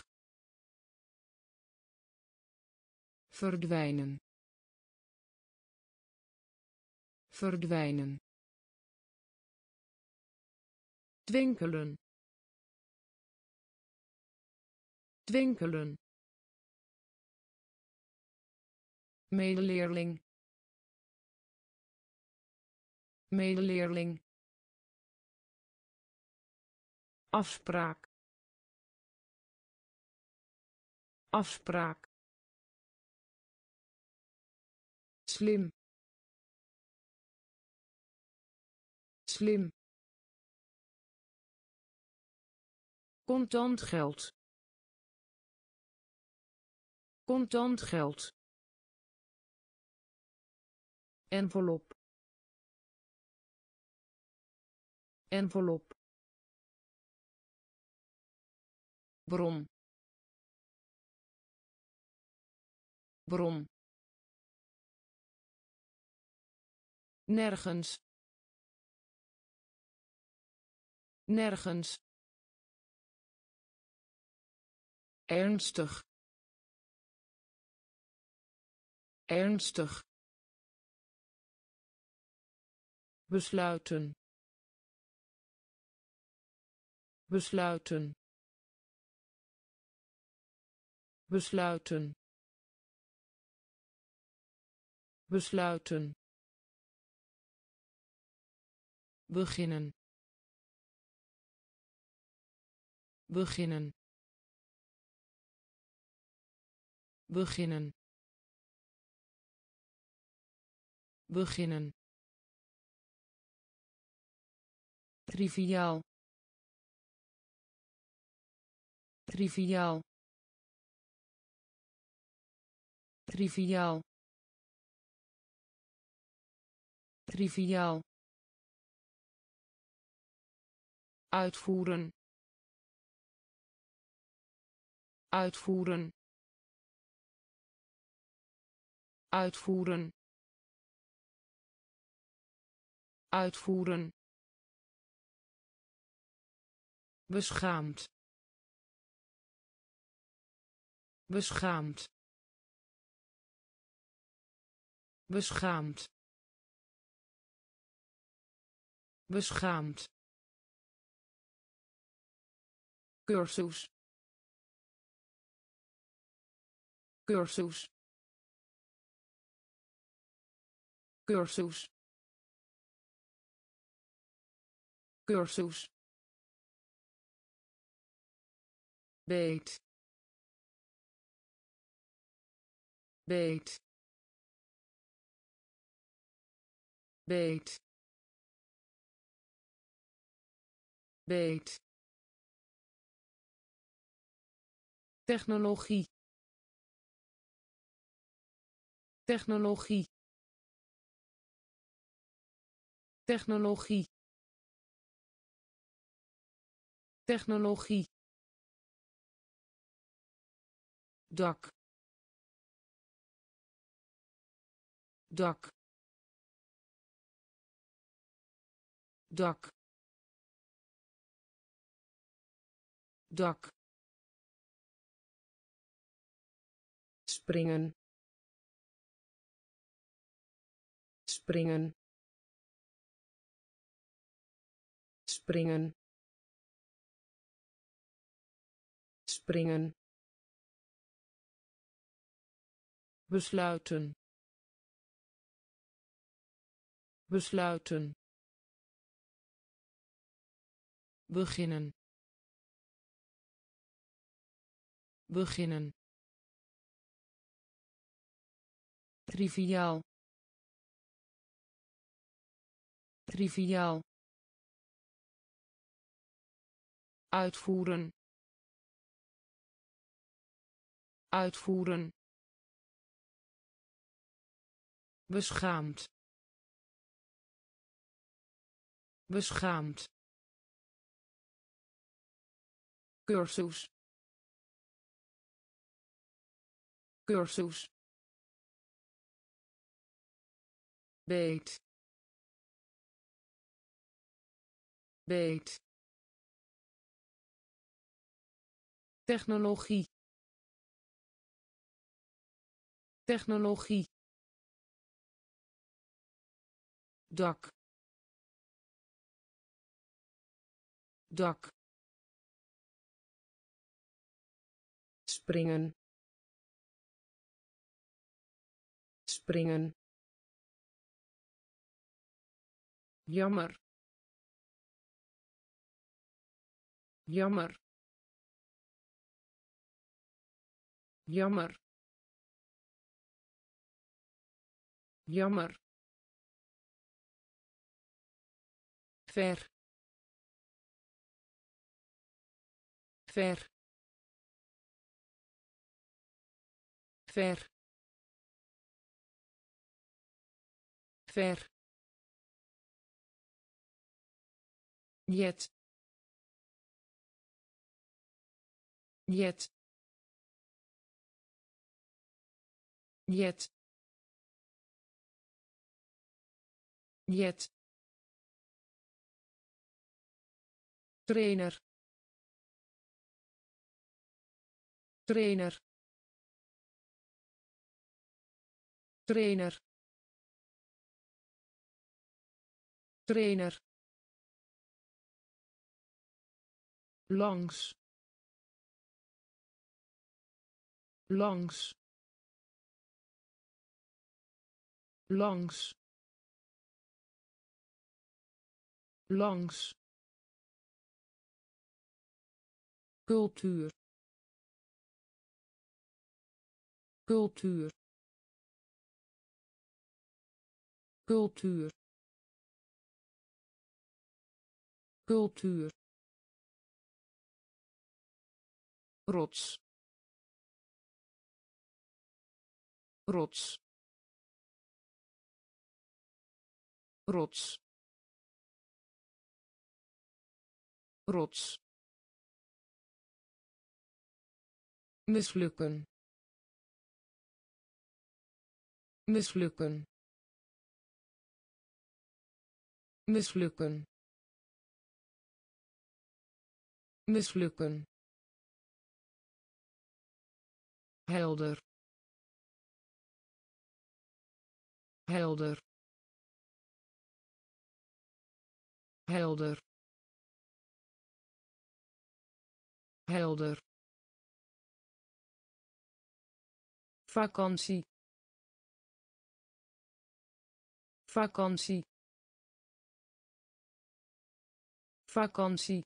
verdwijnen, verdwijnen, twinkelen, twinkelen, medeleerling, medeleerling, afspraak, afspraak, slim, slim, contant geld, contant geld, envelop, envelop, bron, bron, nergens, nergens, ernstig, ernstig, besluiten, besluiten, besluiten, besluiten, beginnen, beginnen, beginnen, beginnen, triviaal, triviaal, triviaal, triviaal, uitvoeren, uitvoeren, uitvoeren, uitvoeren, beschaamd, beschaamd, beschaamd, beschaamd, cursus, cursus, cursus, cursus, beet, beet, beet, beet, technologie, technologie, technologie, technologie, dak, dak, dak, dak, springen, springen, springen, springen, besluiten, besluiten, beginnen, beginnen, triviaal, triviaal, uitvoeren, uitvoeren, beschaamd, beschaamd, cursus, cursus, beet, beet, technologie, technologie, dak, dak, springen, springen, jammer, jammer, jammer, jammer, ver, ver, ver, ver, jet, jet, jet, jet, trainer, trainer, trainer, trainer, langs, langs, langs, langs, cultuur, cultuur, cultuur, cultuur, rots, rots, rots, rots, mislukken, mislukken, mislukken mislukken helder helder helder helder vakantie vakantie vakantie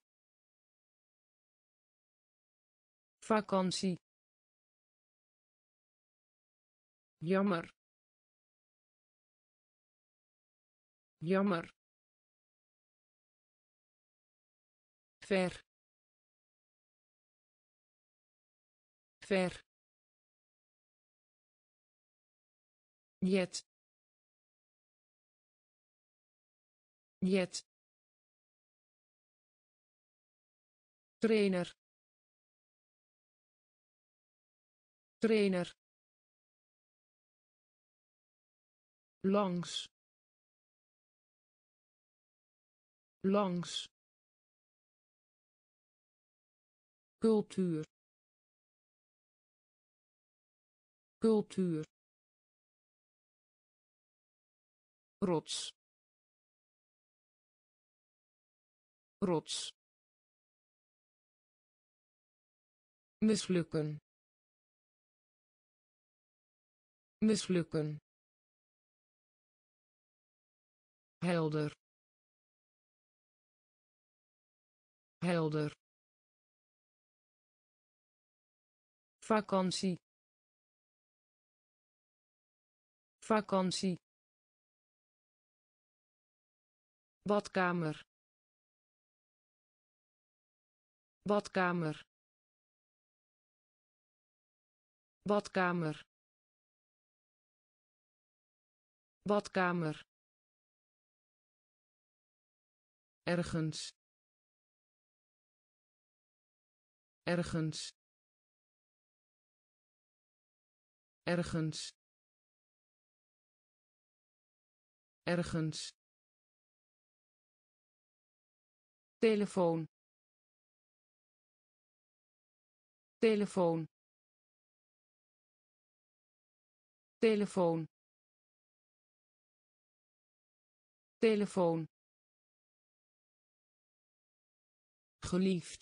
vakantie jammer jammer ver ver jet jet trainer trainer langs langs cultuur cultuur rots rots mislukken mislukken helder helder vakantie vakantie badkamer badkamer badkamer badkamer ergens ergens ergens ergens telefoon telefoon telefoon telefoon geliefd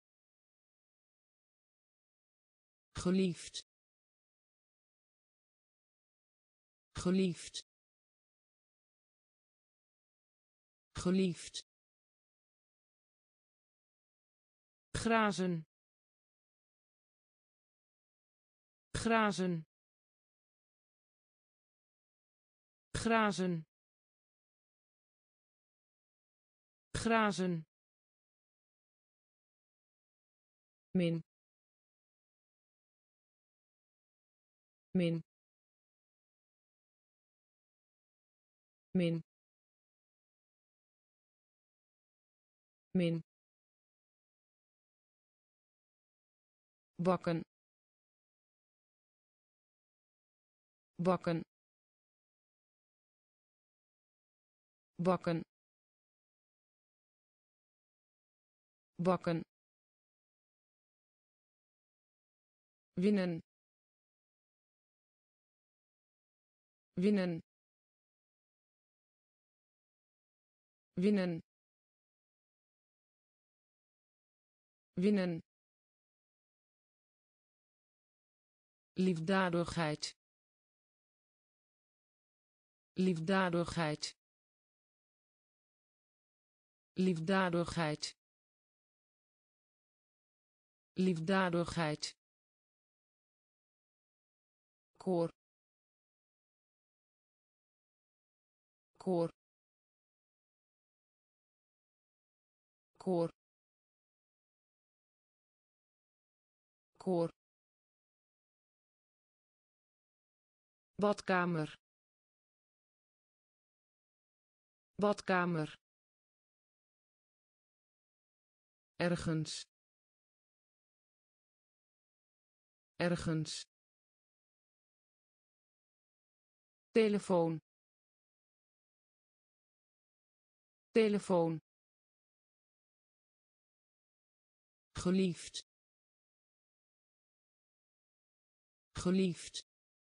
geliefd geliefd geliefd grazen grazen grazen grazen min min min min bakken bakken bakken bakken winnen winnen winnen winnen liefdadigheid liefdadigheid liefdadigheid liefdadigheid koor koor koor koor badkamer badkamer ergens ergens telefoon telefoon, geliefd, geliefd,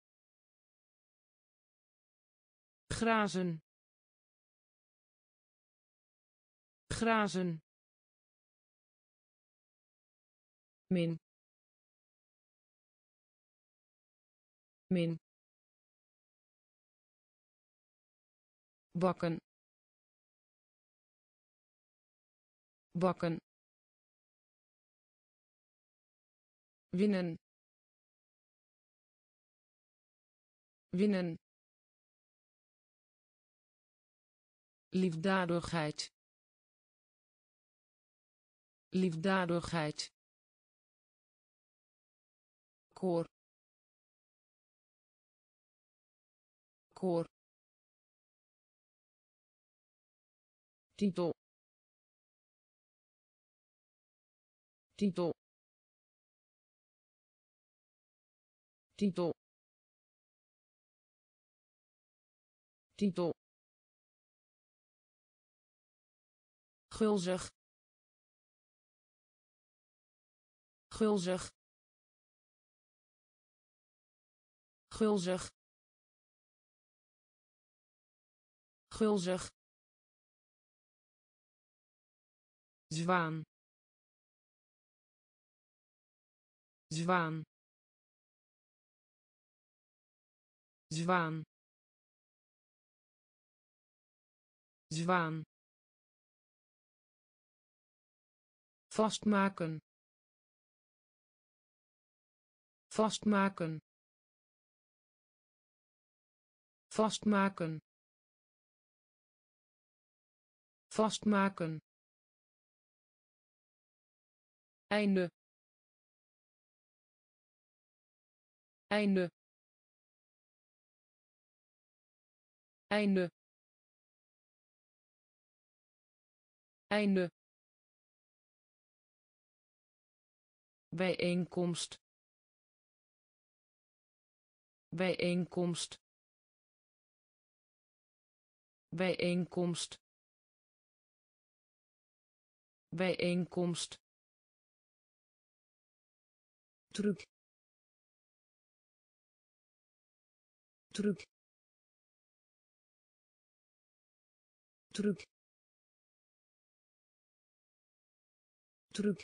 grazen, grazen, min, min, bakken, bakken, winnen, winnen, liefdadigheid, liefdadigheid, koor, koor, titel, titel, titel, titel, gulzig, gulzig, gulzig, gulzig, zwaan, zwaan, zwaan, zwaan, vastmaken, vastmaken, vastmaken, vastmaken, einde, einde, einde, einde, bijeenkomst, bijeenkomst, bijeenkomst, bijeenkomst, truc, truc, truc, truc,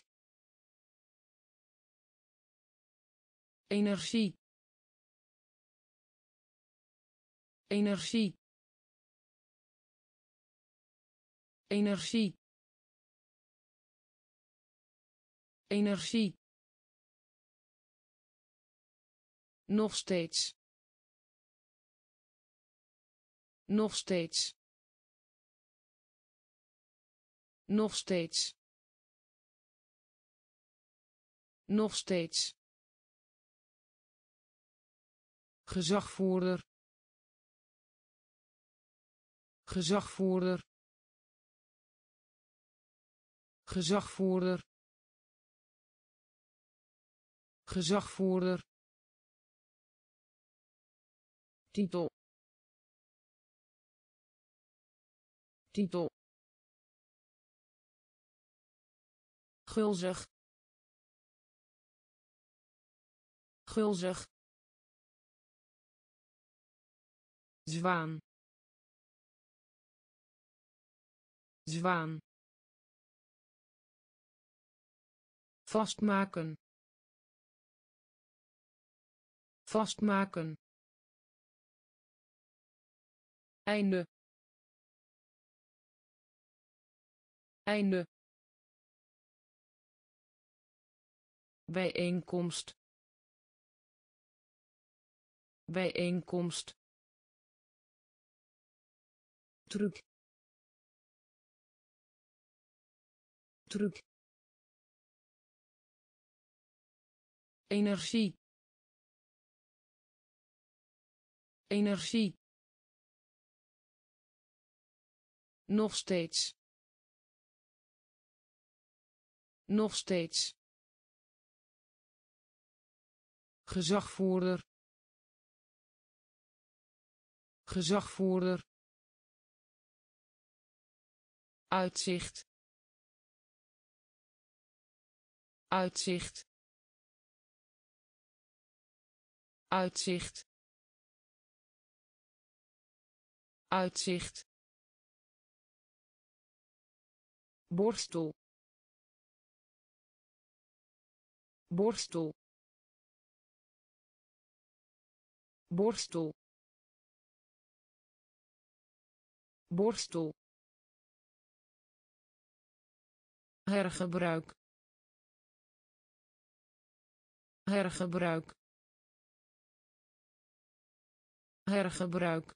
energie, energie, energie, energie, nog steeds, nog steeds, nog steeds, nog steeds, gezagvoerder, gezagvoerder, gezagvoerder, gezagvoerder, titel, titel, gulzig, gulzig, zwaan, zwaan, vastmaken, vastmaken, einde, einde, bijeenkomst, bijeenkomst, truc, truc, energie, energie, nog steeds, nog steeds, gezagvoerder, gezagvoerder, uitzicht uitzicht uitzicht uitzicht borstel borstel borstel borstel hergebruik hergebruik hergebruik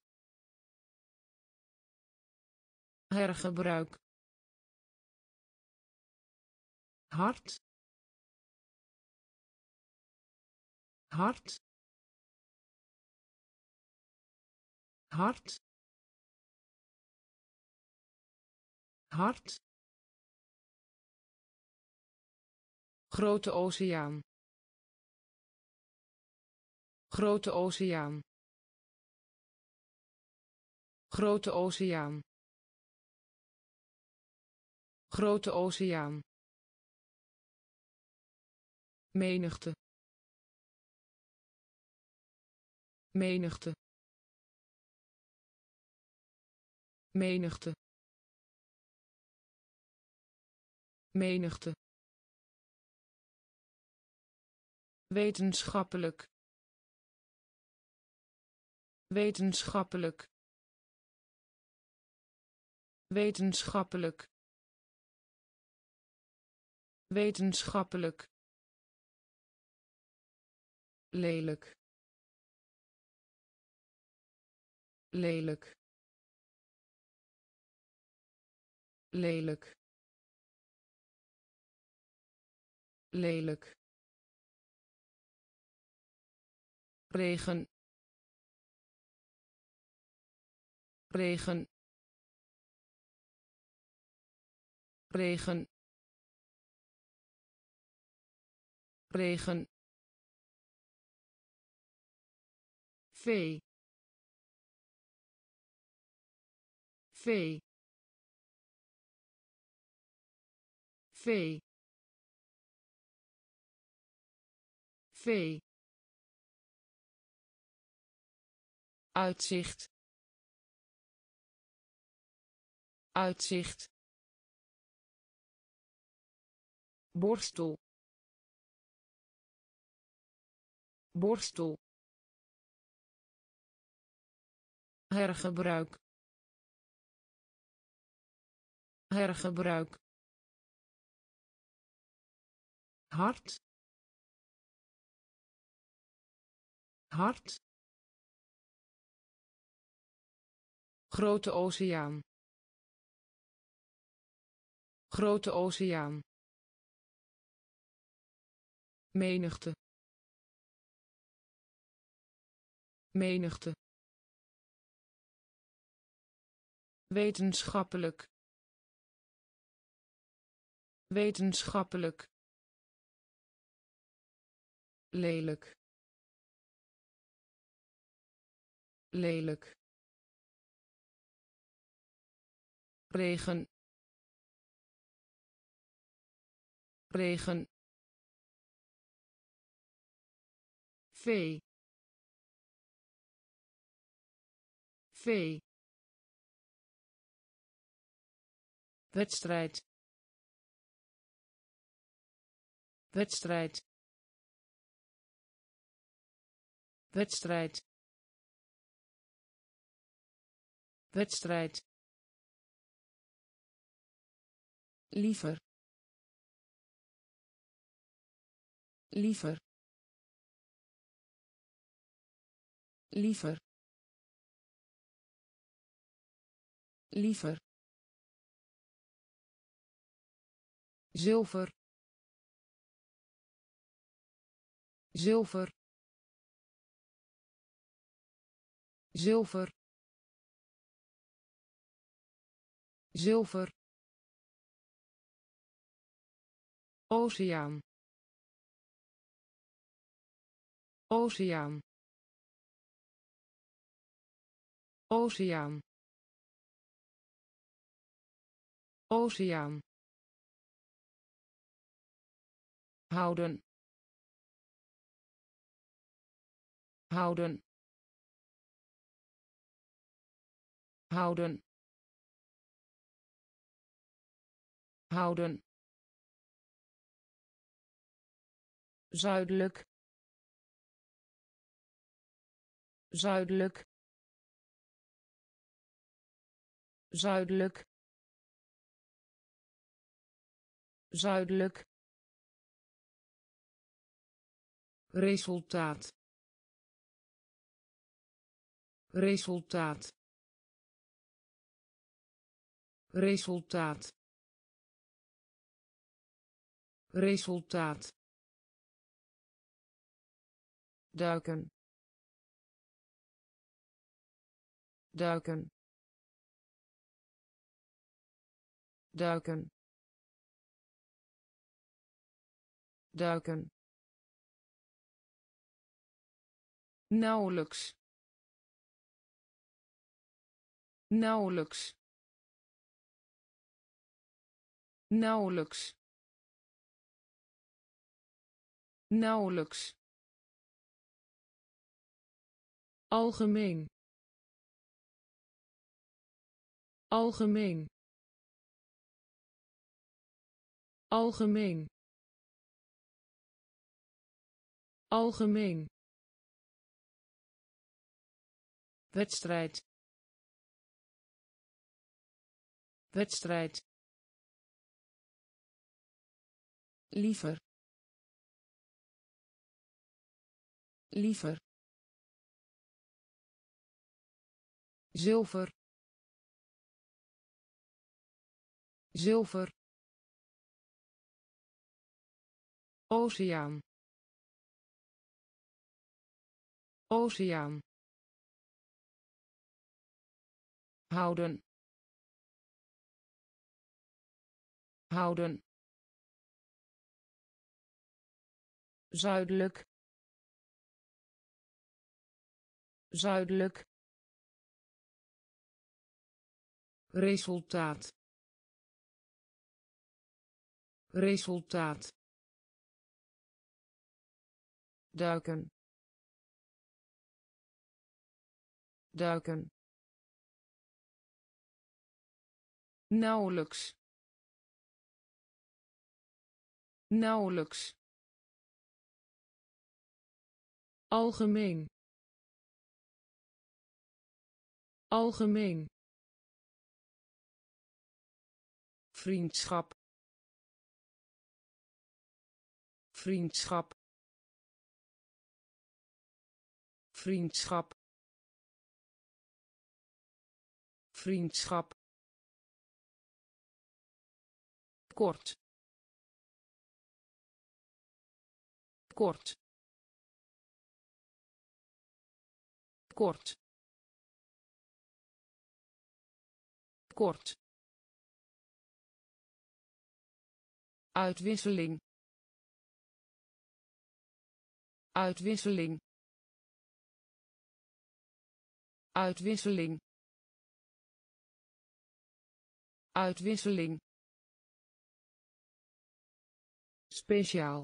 hergebruik hart hart hart hart grote oceaan grote oceaan grote oceaan grote oceaan menigte menigte menigte menigte wetenschappelijk wetenschappelijk wetenschappelijk wetenschappelijk lelijk lelijk lelijk lelijk regen regen regen regen vee vee vee vee uitzicht uitzicht borstel borstel hergebruik hergebruik hart hart grote oceaan grote oceaan menigte menigte wetenschappelijk wetenschappelijk lelijk lelijk regen regen vee vee wedstrijd wedstrijd wedstrijd wedstrijd liever liever liever liever zilver zilver zilver zilver oceaan oceaan oceaan Oceaan. Houden. Houden. Houden. Houden. Zuidelijk. Zuidelijk. Zuidelijk. Zuidelijk. Resultaat. Resultaat. Resultaat. Resultaat. Duiken. Duiken. Duiken. Duiken. Nauwelijks. Nauwelijks. Nauwelijks. Nauwelijks. Algemeen. Algemeen. Algemeen. Algemeen. Wedstrijd. Wedstrijd. Liever. Liever. Zilver. Zilver. Oceaan. Oceaan. Houden. Houden. Zuidelijk. Zuidelijk. Resultaat. Resultaat. Duiken. Duiken. Nauwelijks. Nauwelijks. Algemeen. Algemeen. Vriendschap. Vriendschap. Vriendschap. Vriendschap. Kort. Kort. Kort. Kort. Uitwisseling. Uitwisseling. Uitwisseling. Uitwisseling. Speciaal.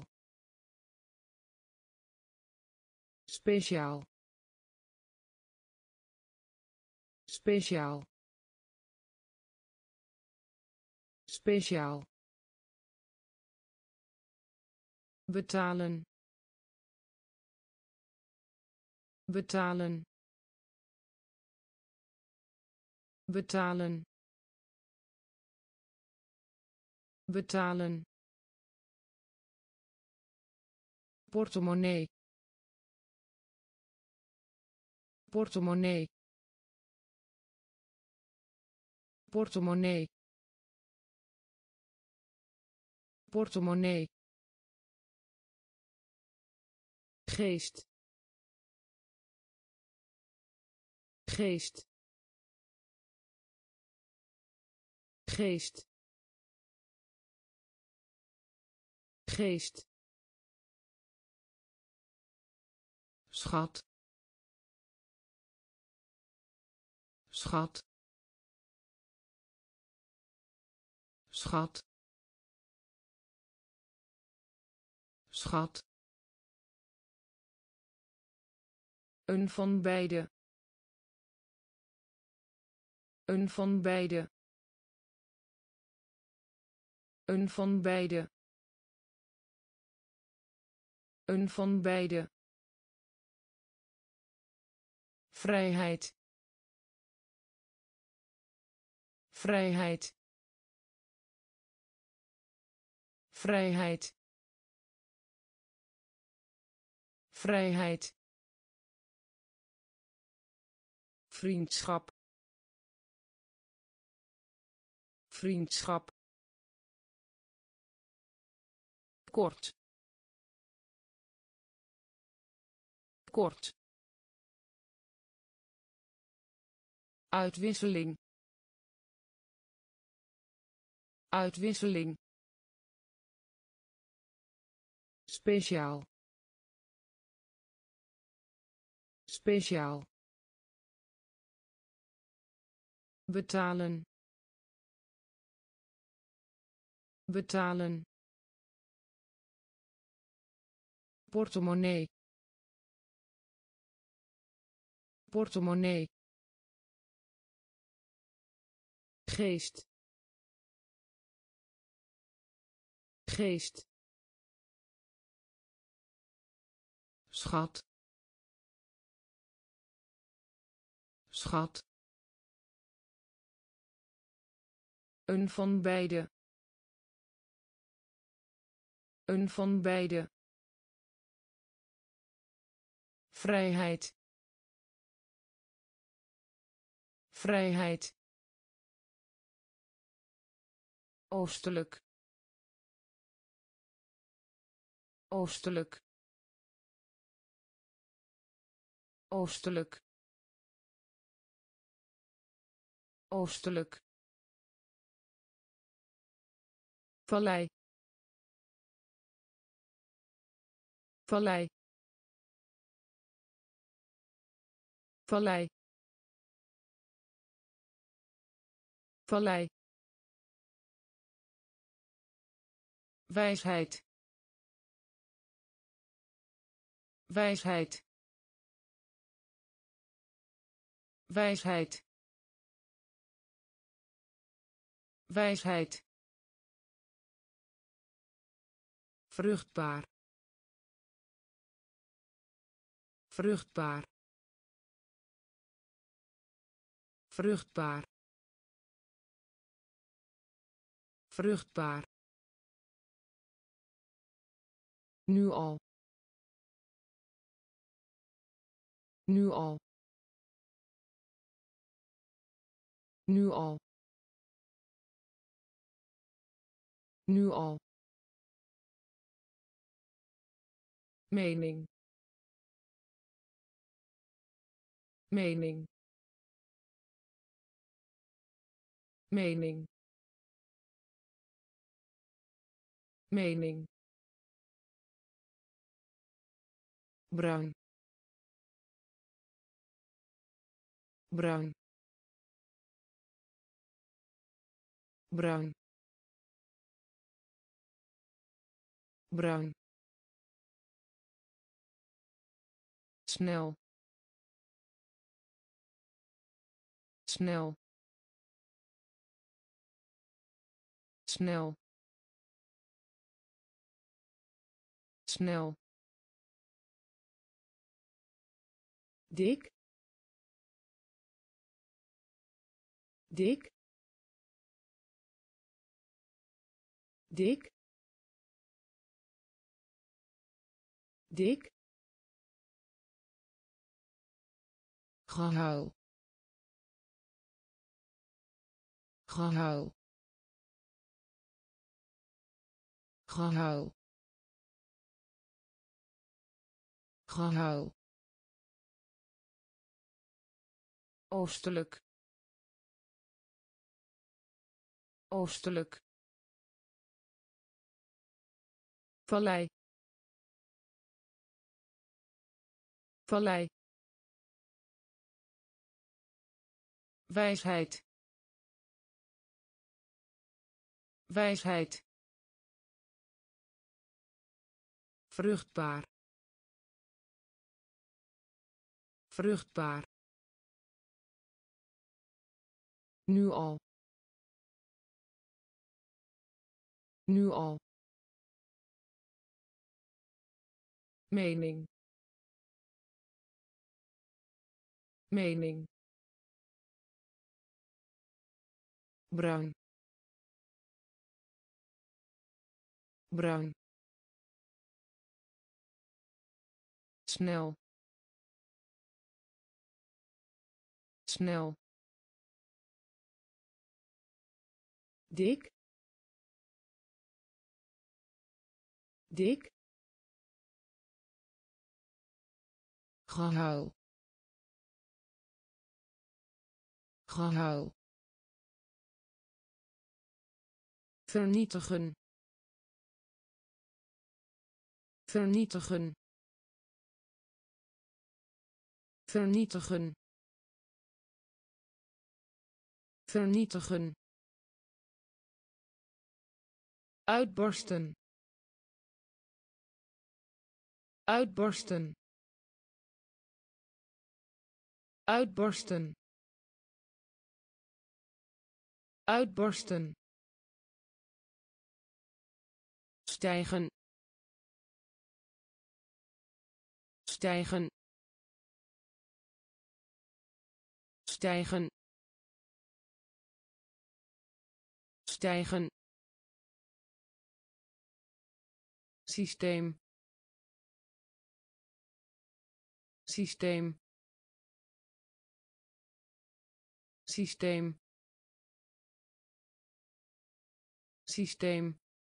Speciaal. Speciaal. Speciaal. Betalen. Betalen. Betalen. Betalen. Portemonnee. Portemonnee. Portemonnee. Portemonnee. Geest. Geest. Geest. Geest. Schat. Schat. schat, schat, een van beide, een van beide, een van beide, een van beide, vrijheid, vrijheid, vrijheid, vrijheid, vriendschap, vriendschap, kort, kort, uitwisseling, uitwisseling, speciaal, speciaal, betalen, betalen, portemonnee, portemonnee, geest, geest, schat, schat, een van beide, een van beide, vrijheid, vrijheid, oostelijk, oostelijk, oostelijk, oostelijk, vallei, vallei, vallei, vallei, wijsheid, wijsheid, wijsheid, wijsheid, vruchtbaar, vruchtbaar, vruchtbaar, vruchtbaar, nu al, nu al, nu al, nu al, mening, mening, mening, mening, bruin, bruin, bruin, bruin, snel, snel, snel, snel, dik, dik, dik, dik, gehuil, gehuil, gehuil, gehuil, oostelijk, oostelijk, vallei, vallei, wijsheid, wijsheid, vruchtbaar, vruchtbaar, nu al, nu al, mening, mening, bruin, bruin, snel, snel, dik, dik, gehuil, gehuil, vernietigen, vernietigen, vernietigen, vernietigen, uitbarsten, uitbarsten, uitbarsten, uitbarsten, stijgen, stijgen, stijgen, stijgen, systeem, systeem, systeem, systeem,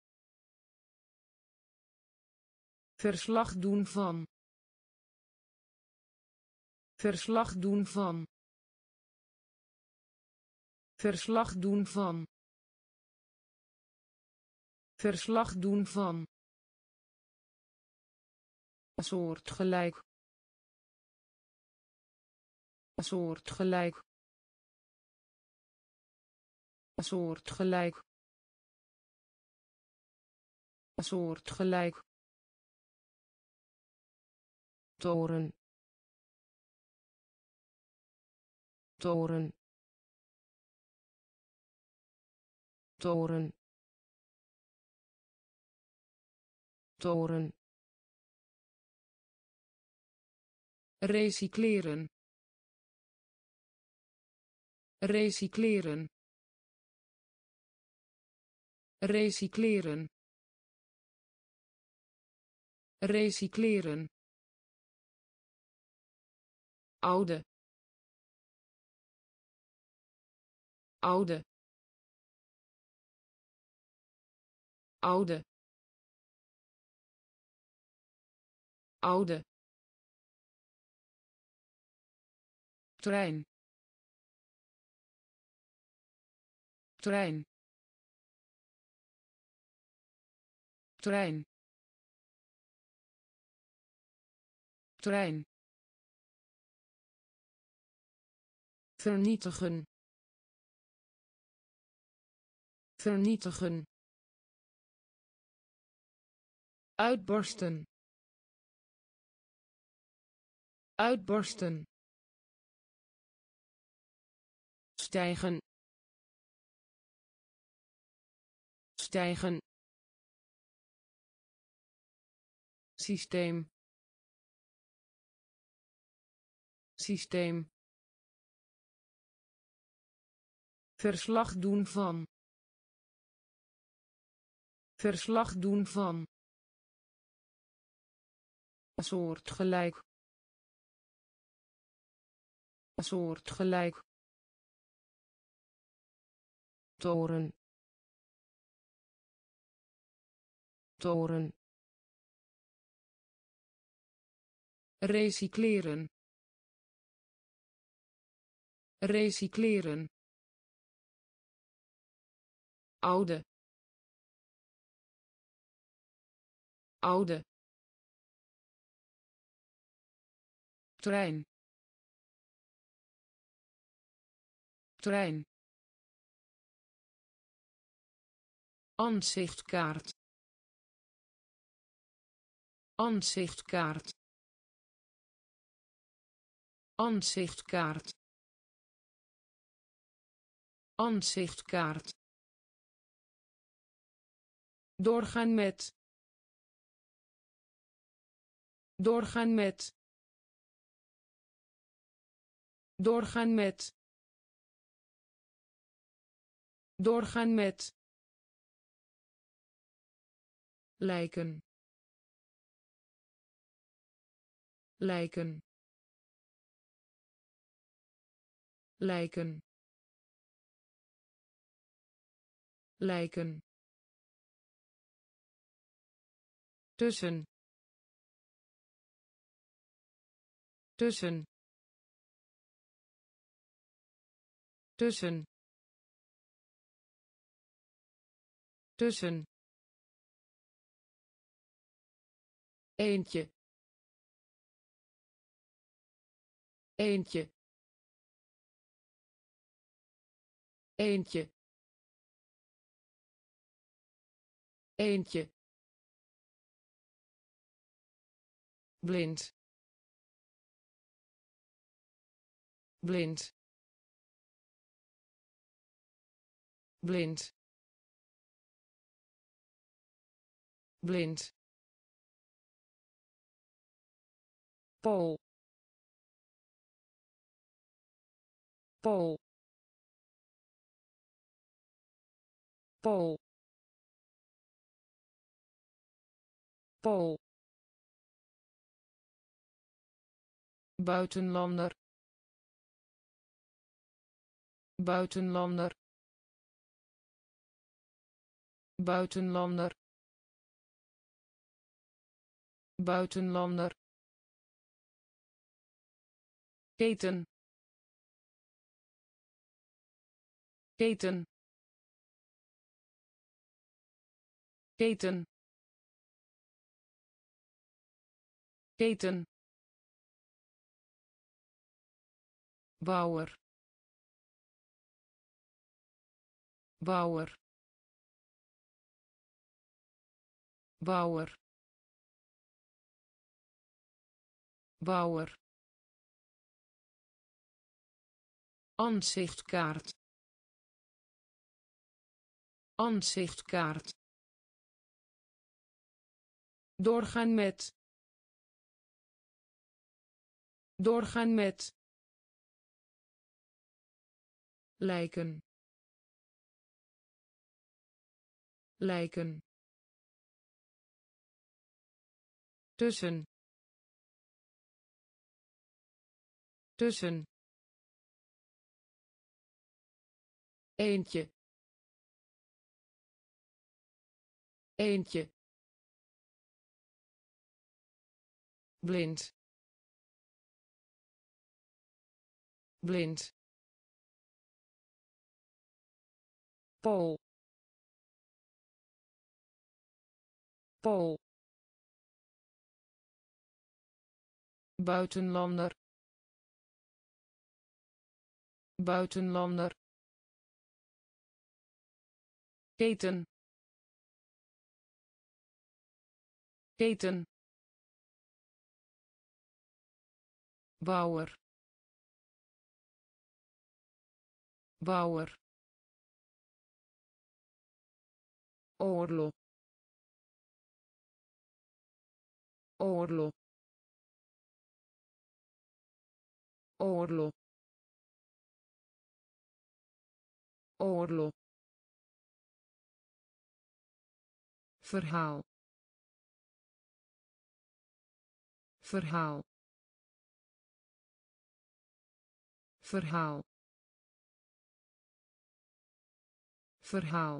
verslag doen van, verslag doen van, verslag doen van, verslag doen van, soortgelijk, soortgelijk, soortgelijk, soortgelijk, toren, toren, toren, toren, recycleren, recycleren, recycleren, recycleren, oude, oude, oude, oude, trein, trein, trein, trein, vernietigen, vernietigen, uitbarsten, uitbarsten, stijgen, stijgen, systeem, systeem, verslag doen van, verslag doen van, soortgelijk, soortgelijk, toren, toren, recycleren, recycleren, oude, oude, trein, trein, Ansichtkaart. Ansichtkaart. Ansichtkaart. Ansichtkaart. Doorgaan met. Doorgaan met. Doorgaan met. Doorgaan met. Lijken. Lijken. Lijken. Lijken. Tussen. Tussen. Tussen. Tussen. Eentje. Eentje. Eentje. Eentje. Blind. Blind. Blind. Blind. Pool. Pool. Pool. Pool. Buitenlander. Buitenlander. Buitenlander. Buitenlander. Keten. Keten. Keten. Keten. Bouwer. Bouwer. Bouwer. Bouwer. Ansichtkaart. Ansichtkaart. Doorgaan met. Doorgaan met. Lijken. Lijken. Tussen. Tussen. Eentje. Eentje. Blind. Blind. Pool. Pool. Buitenlander. Buitenlander. Keten. Keten. Bouwer. Bouwer. Oorlog. Oorlog. Oorlog. Oorlog. Verhaal. Verhaal. Verhaal. Verhaal.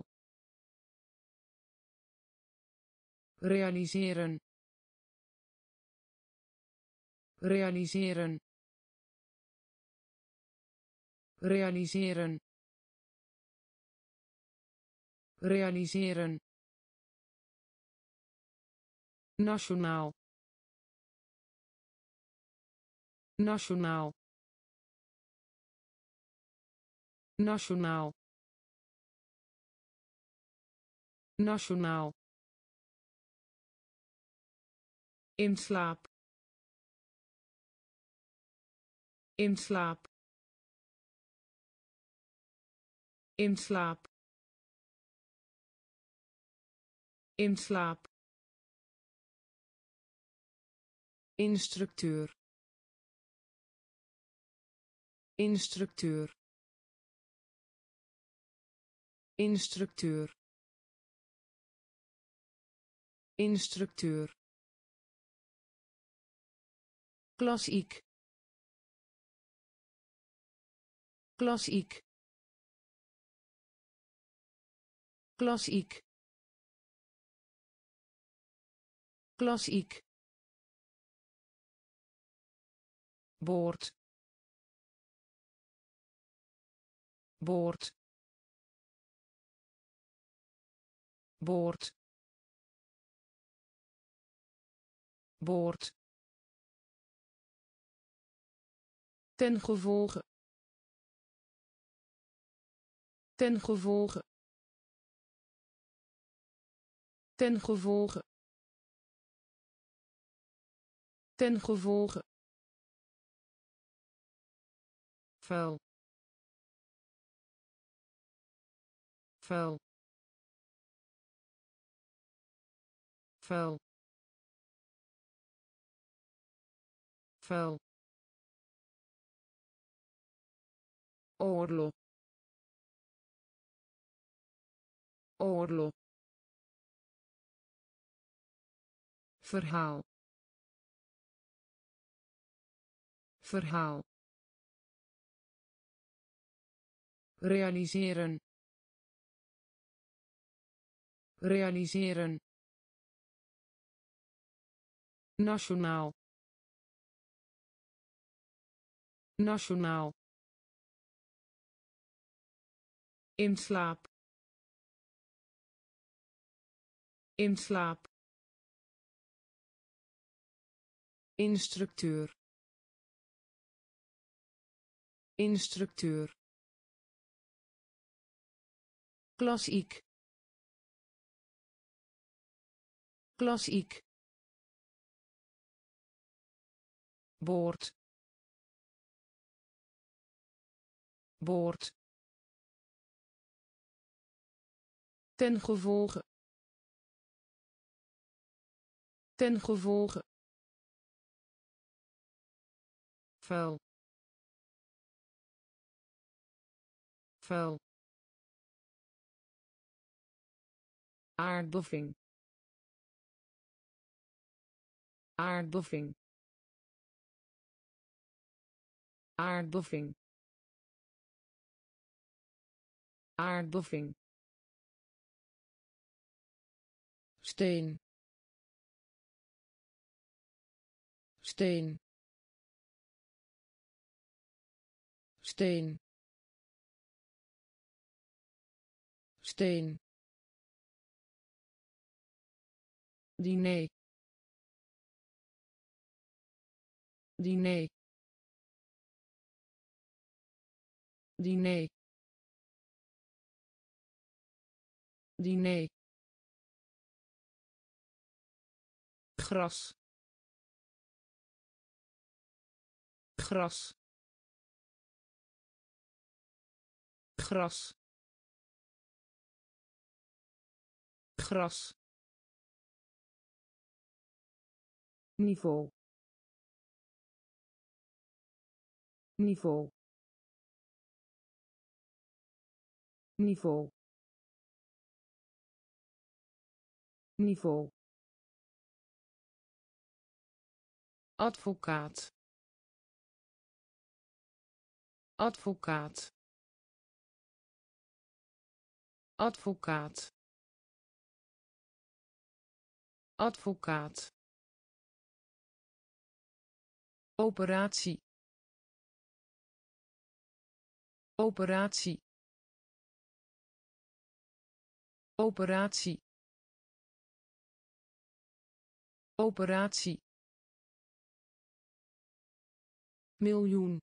Realiseren. Realiseren. Realiseren. Realiseren. Nationaal. Nationaal. Nationaal. nationaal, in slaap, in slaap, in slaap, in slaap, instructeur, instructeur, instructeur, instructeur, klassiek, klassiek, klassiek, klassiek, boord, boord, boord, boord, ten gevolge, ten gevolge, ten gevolge, ten gevolge, vuil, vuil, vuil, vuil, oorlog, oorlog, verhaal, verhaal, realiseren, realiseren, nationaal, nationaal, in slaap, in slaap, instructeur, instructeur, klassiek, klassiek, boord, boord, ten gevolge, ten gevolge, vuil, vuil, aardbeving, aardbeving, aardbeving, aardbeving, steen, steen, steen, steen, diner, diner, diner, diner, gras, gras, gras, gras, niveau, niveau, niveau, niveau, advocaat, advocaat, advocaat, advocaat, operatie, operatie, operatie, operatie, miljoen,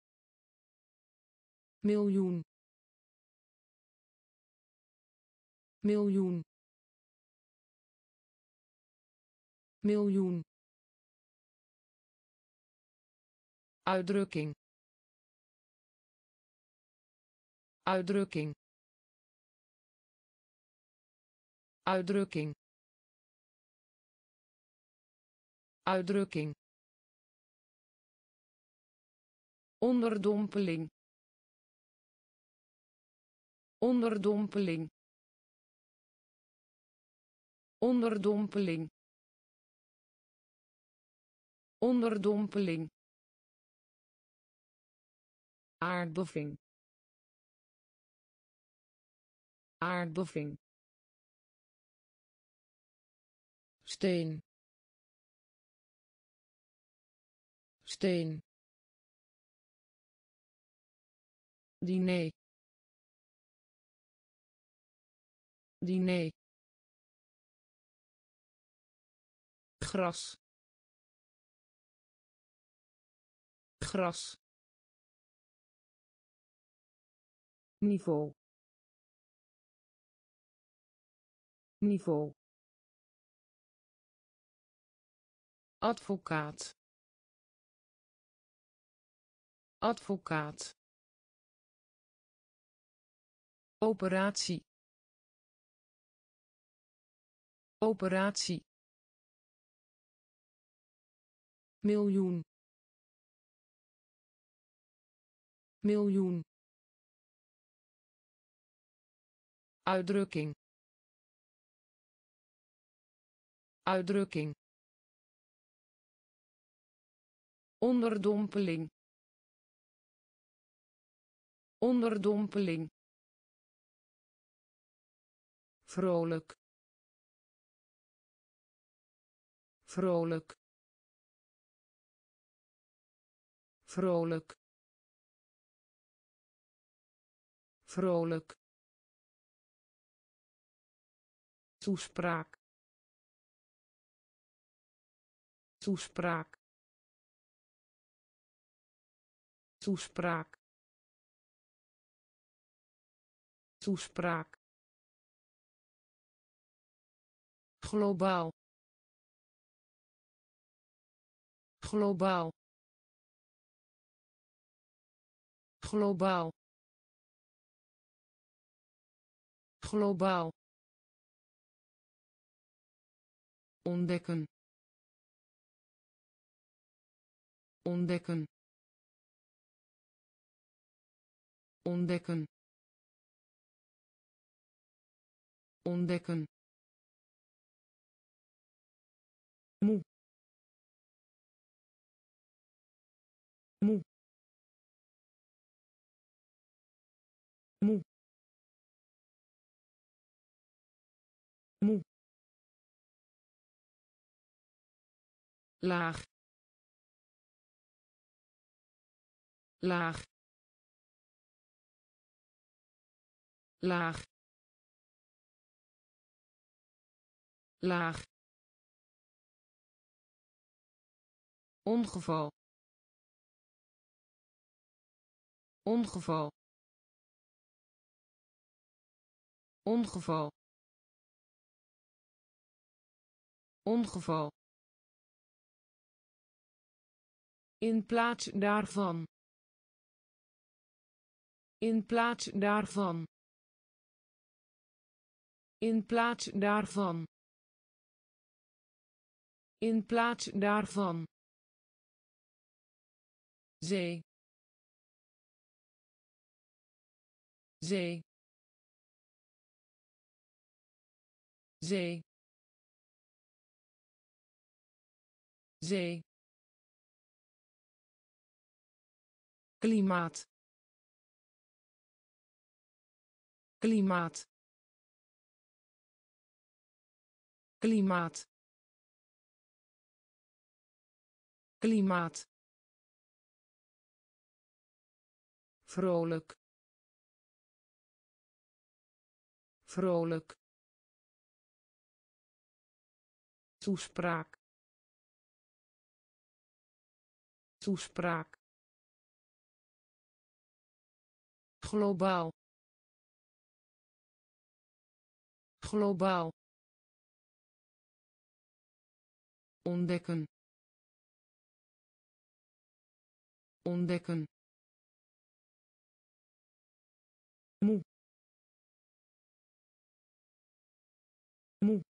miljoen, miljoen miljoen uitdrukking uitdrukking uitdrukking uitdrukking onderdompeling onderdompeling onderdompeling onderdompeling aardbeving aardbeving steen steen diner diner gras gras niveau niveau advocaat advocaat operatie operatie miljoen miljoen uitdrukking uitdrukking onderdompeling onderdompeling vrolijk vrolijk vrolijk vrolijk toespraak toespraak toespraak toespraak globaal globaal globaal globaal ontdekken ontdekken ontdekken ontdekken moe moe moe moe laag laag laag laag ongeval ongeval ongeval ongeval in plaats daarvan in plaats daarvan in plaats daarvan in plaats daarvan zee zee zee zee klimaat klimaat klimaat klimaat vrolijk vrolijk toespraak toespraak globaal globaal ontdekken ontdekken moe moe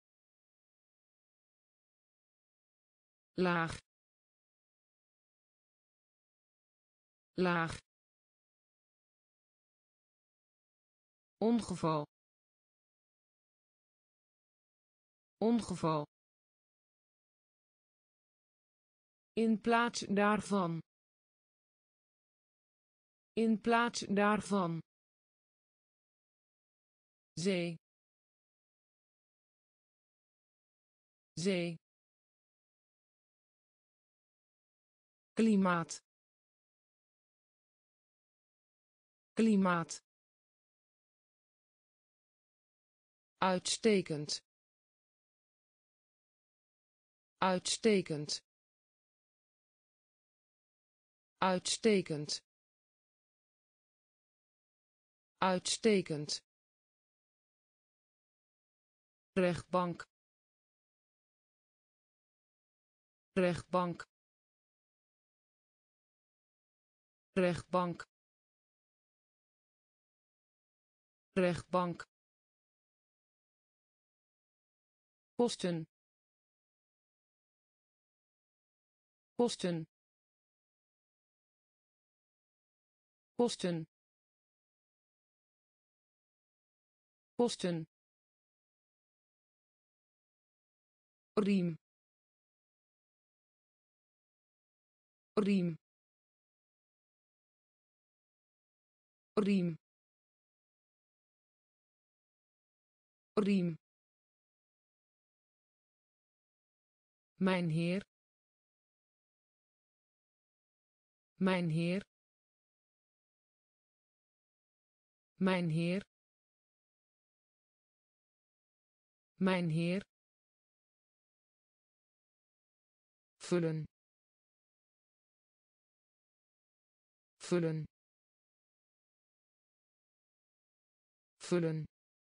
laag laag ongeval ongeval in plaats daarvan in plaats daarvan zee zee klimaat klimaat uitstekend uitstekend uitstekend uitstekend rechtbank rechtbank rechtbank rechtbank posten posten posten posten riem riem riem riem mijn heer mijn heer mijn heer mijn heer vullen vullen vullen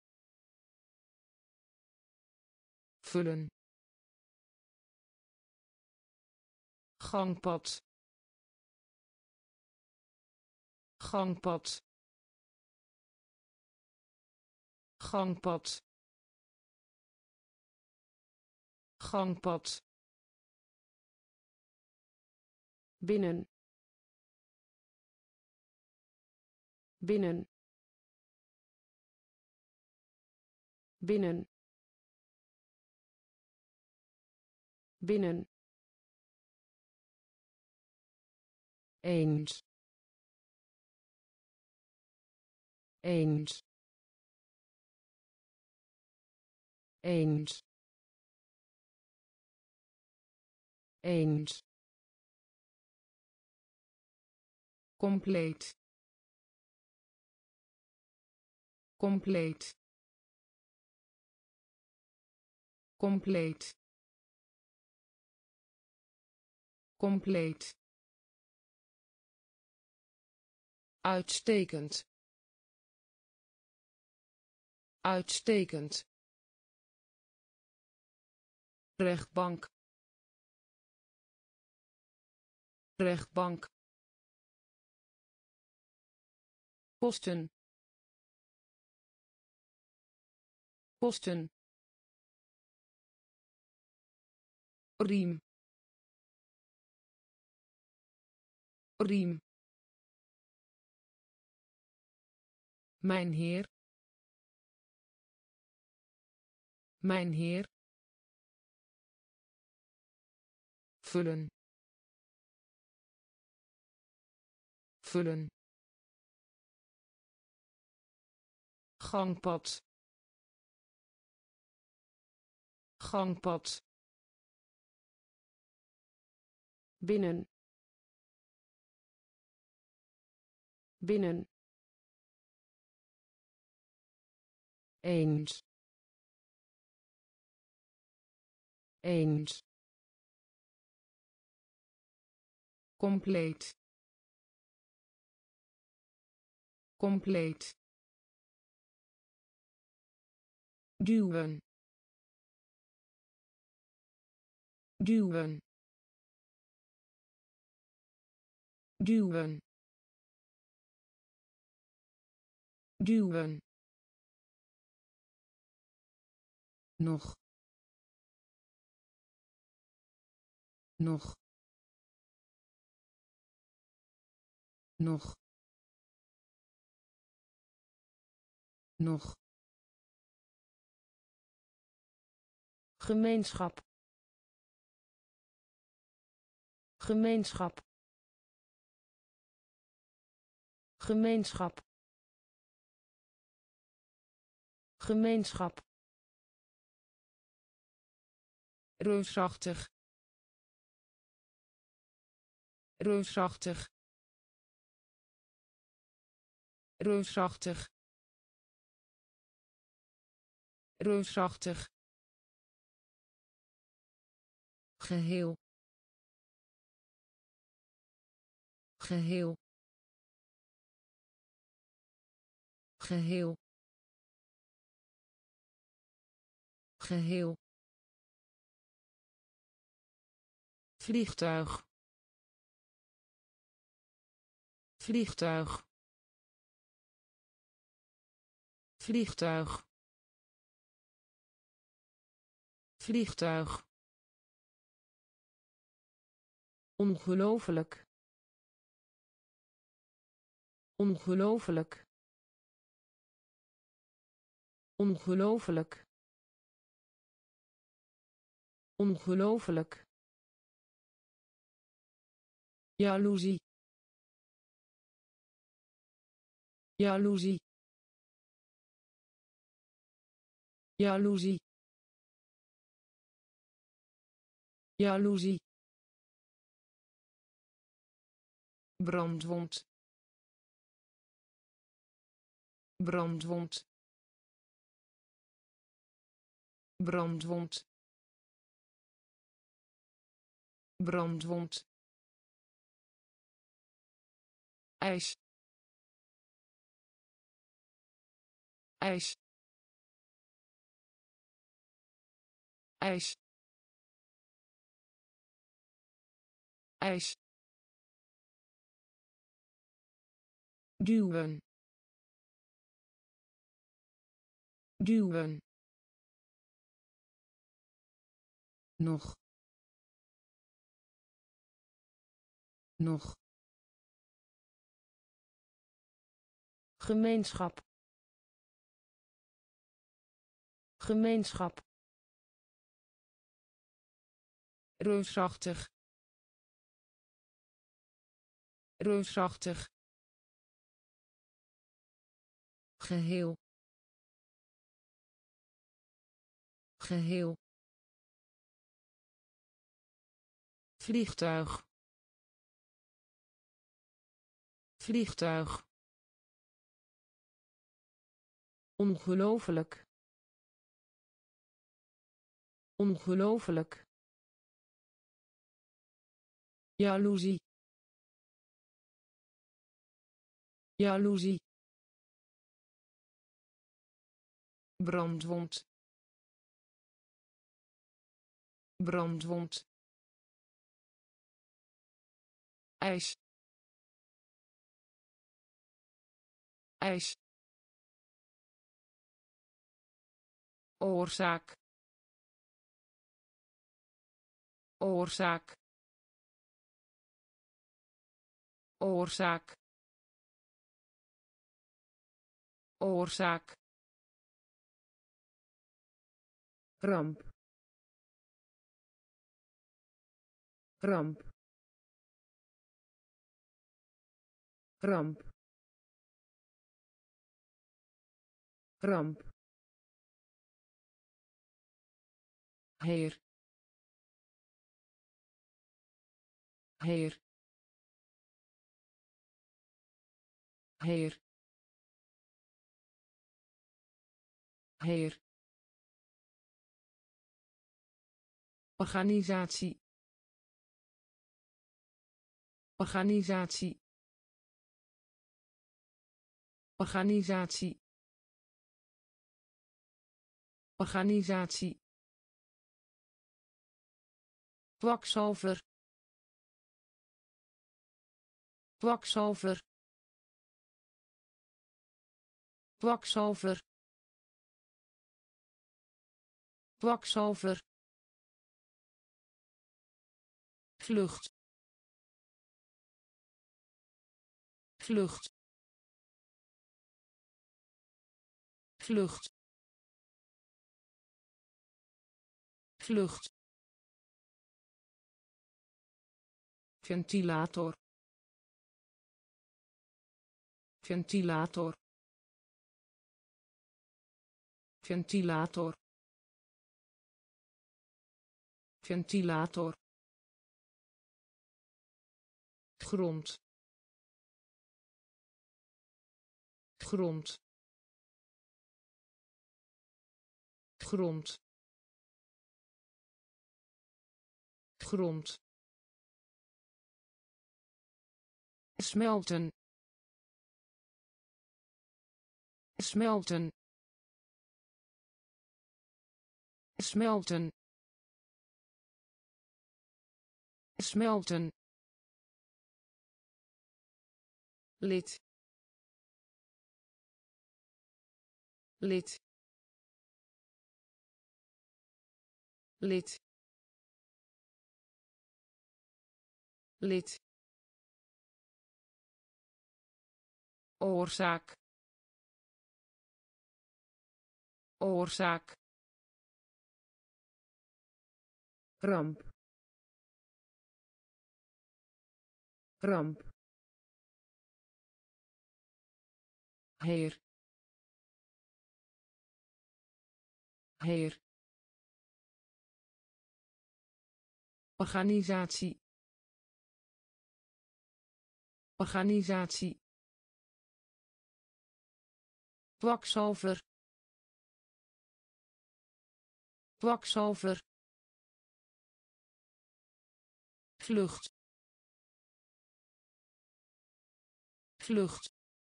vullen gangpad gangpad gangpad gangpad binnen binnen binnen binnen eens eens eens eens compleet compleet compleet compleet uitstekend uitstekend rechtbank rechtbank posten posten riem riem mijn heer mijn heer vullen vullen gangpad gangpad binnen binnen eens eens compleet compleet duwen duwen duwen duwen nog nog nog nog gemeenschap gemeenschap gemeenschap gemeenschap reusachtig reusachtig reusachtig reusachtig geheel geheel geheel geheel vliegtuig vliegtuig vliegtuig vliegtuig ongelooflijk ongelooflijk ongelooflijk ongelooflijk jaloezie jaloezie jaloezie jaloezie brandwond brandwond brandwond brandwond ijs ijs ijs ijs duwen duwen nog nog gemeenschap gemeenschap reusachtig reusachtig geheel geheel vliegtuig vliegtuig ongelooflijk ongelooflijk jaloezie jaloezie brandwond brandwond ijs ijs oorzaak oorzaak oorzaak oorzaak ramp ramp ramp ramp heer heer heer heer organisatie organisatie organisatie organisatie, kwakzalver, kwakzalver, kwakzalver, kwakzalver, vlucht, vlucht, vlucht, vlucht, ventilator, ventilator, ventilator, ventilator, grond, grond, grond, grond, smelten, smelten, smelten, smelten, lid, lid, lid, lid, oorzaak, oorzaak, ramp, ramp, heer, heer, organisatie, organisatie, kwakzalver, kwakzalver, vlucht, vlucht,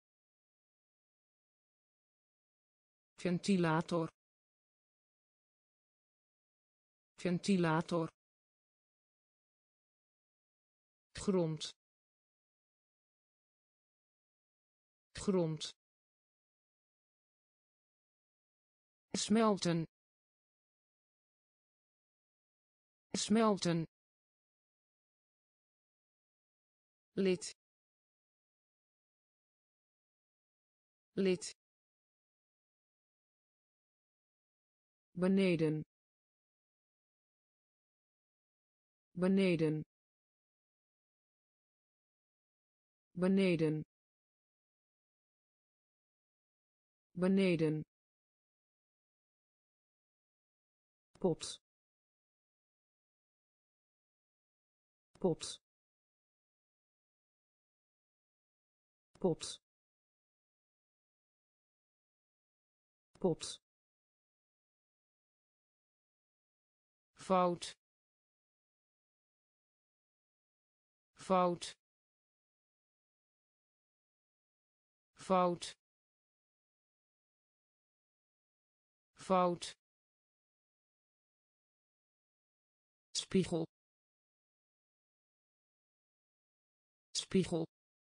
ventilator, ventilator, grond, grond, smelten, smelten, lid, lid, beneden, beneden, beneden, beneden, pot, pot, pot, pot, fout, fout, fout, fout, spiegel, spiegel,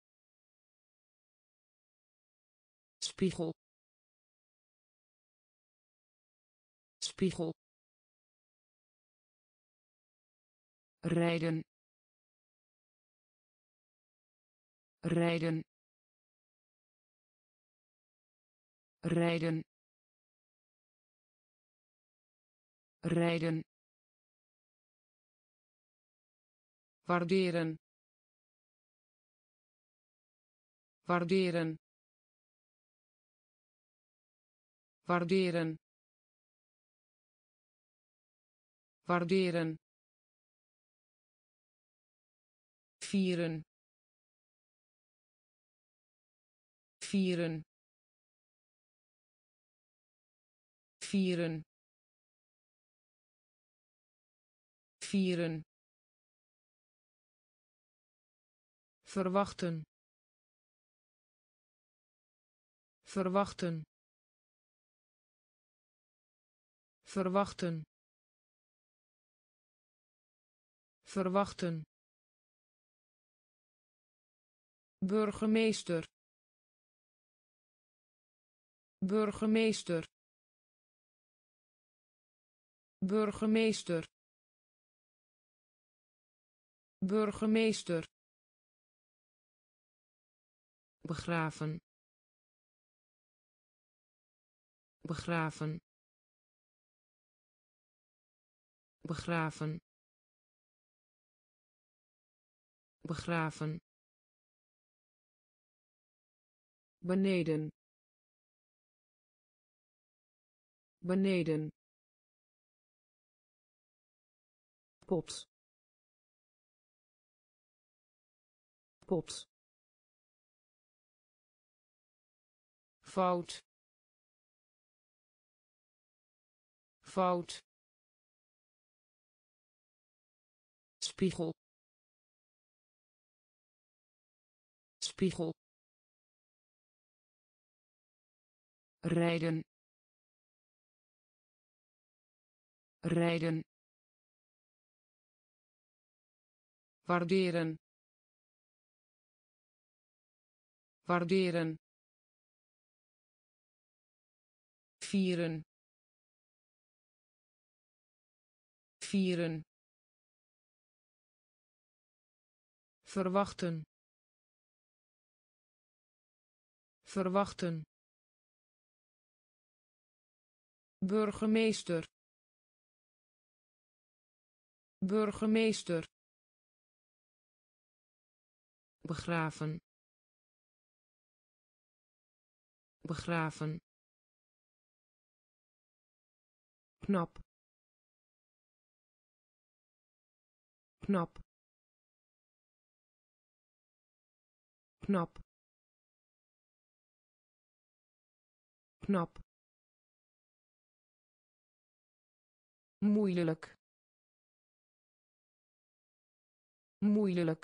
spiegel, spiegel, rijden, rijden, rijden, rijden, waarderen, waarderen, waarderen, waarderen, vieren, vieren, vieren, vieren, verwachten, verwachten, verwachten verwachten burgemeester burgemeester burgemeester burgemeester begraven begraven begraven begraven beneden beneden pot pot fout fout spiegel spiegel rijden rijden waarderen waarderen vieren vieren verwachten verwachten burgemeester burgemeester begraven begraven knap knap knap knap moeilijk moeilijk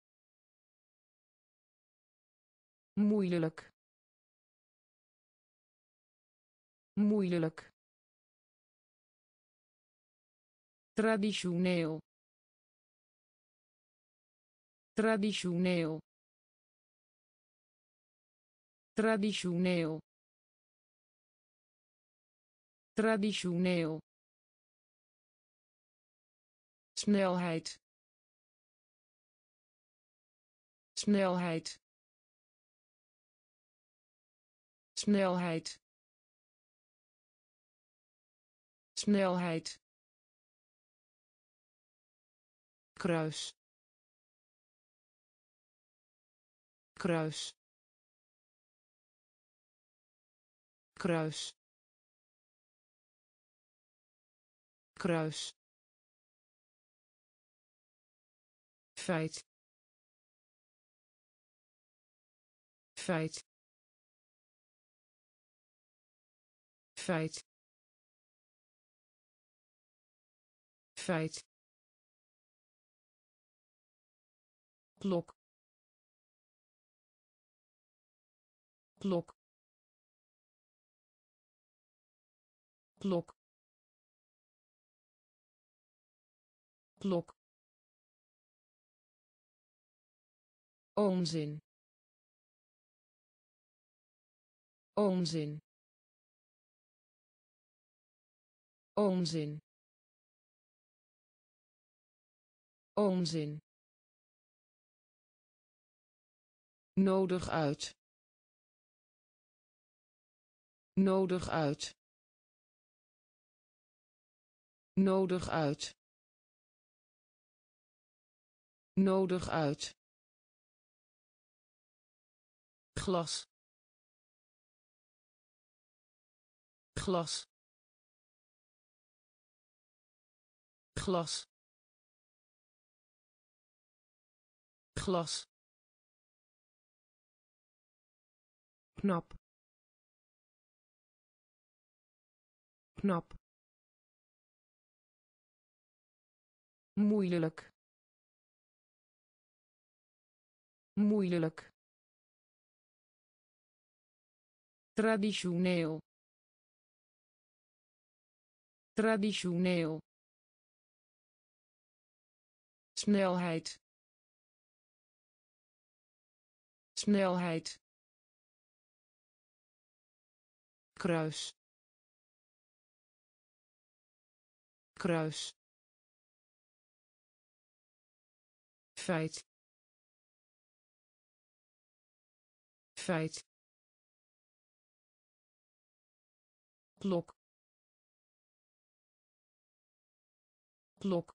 moeilijk moeilijk traditioneel traditioneel traditioneel traditioneel snelheid snelheid snelheid snelheid kruis kruis kruis kruis feit feit feit feit klok klok klok klok onzin onzin onzin onzin nodig uit nodig uit nodig uit nodig uit glas glas glas glas knap knap moeilijk moeilijk traditioneel Traditioneel. Snelheid. Snelheid. Kruis. Kruis. Feit. Feit. Klok. Klok.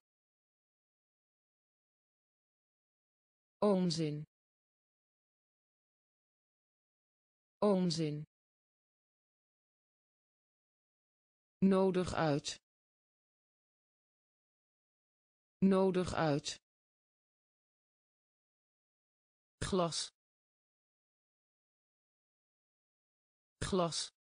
Onzin. Onzin. Nodig uit. Nodig uit. Glas. Glas.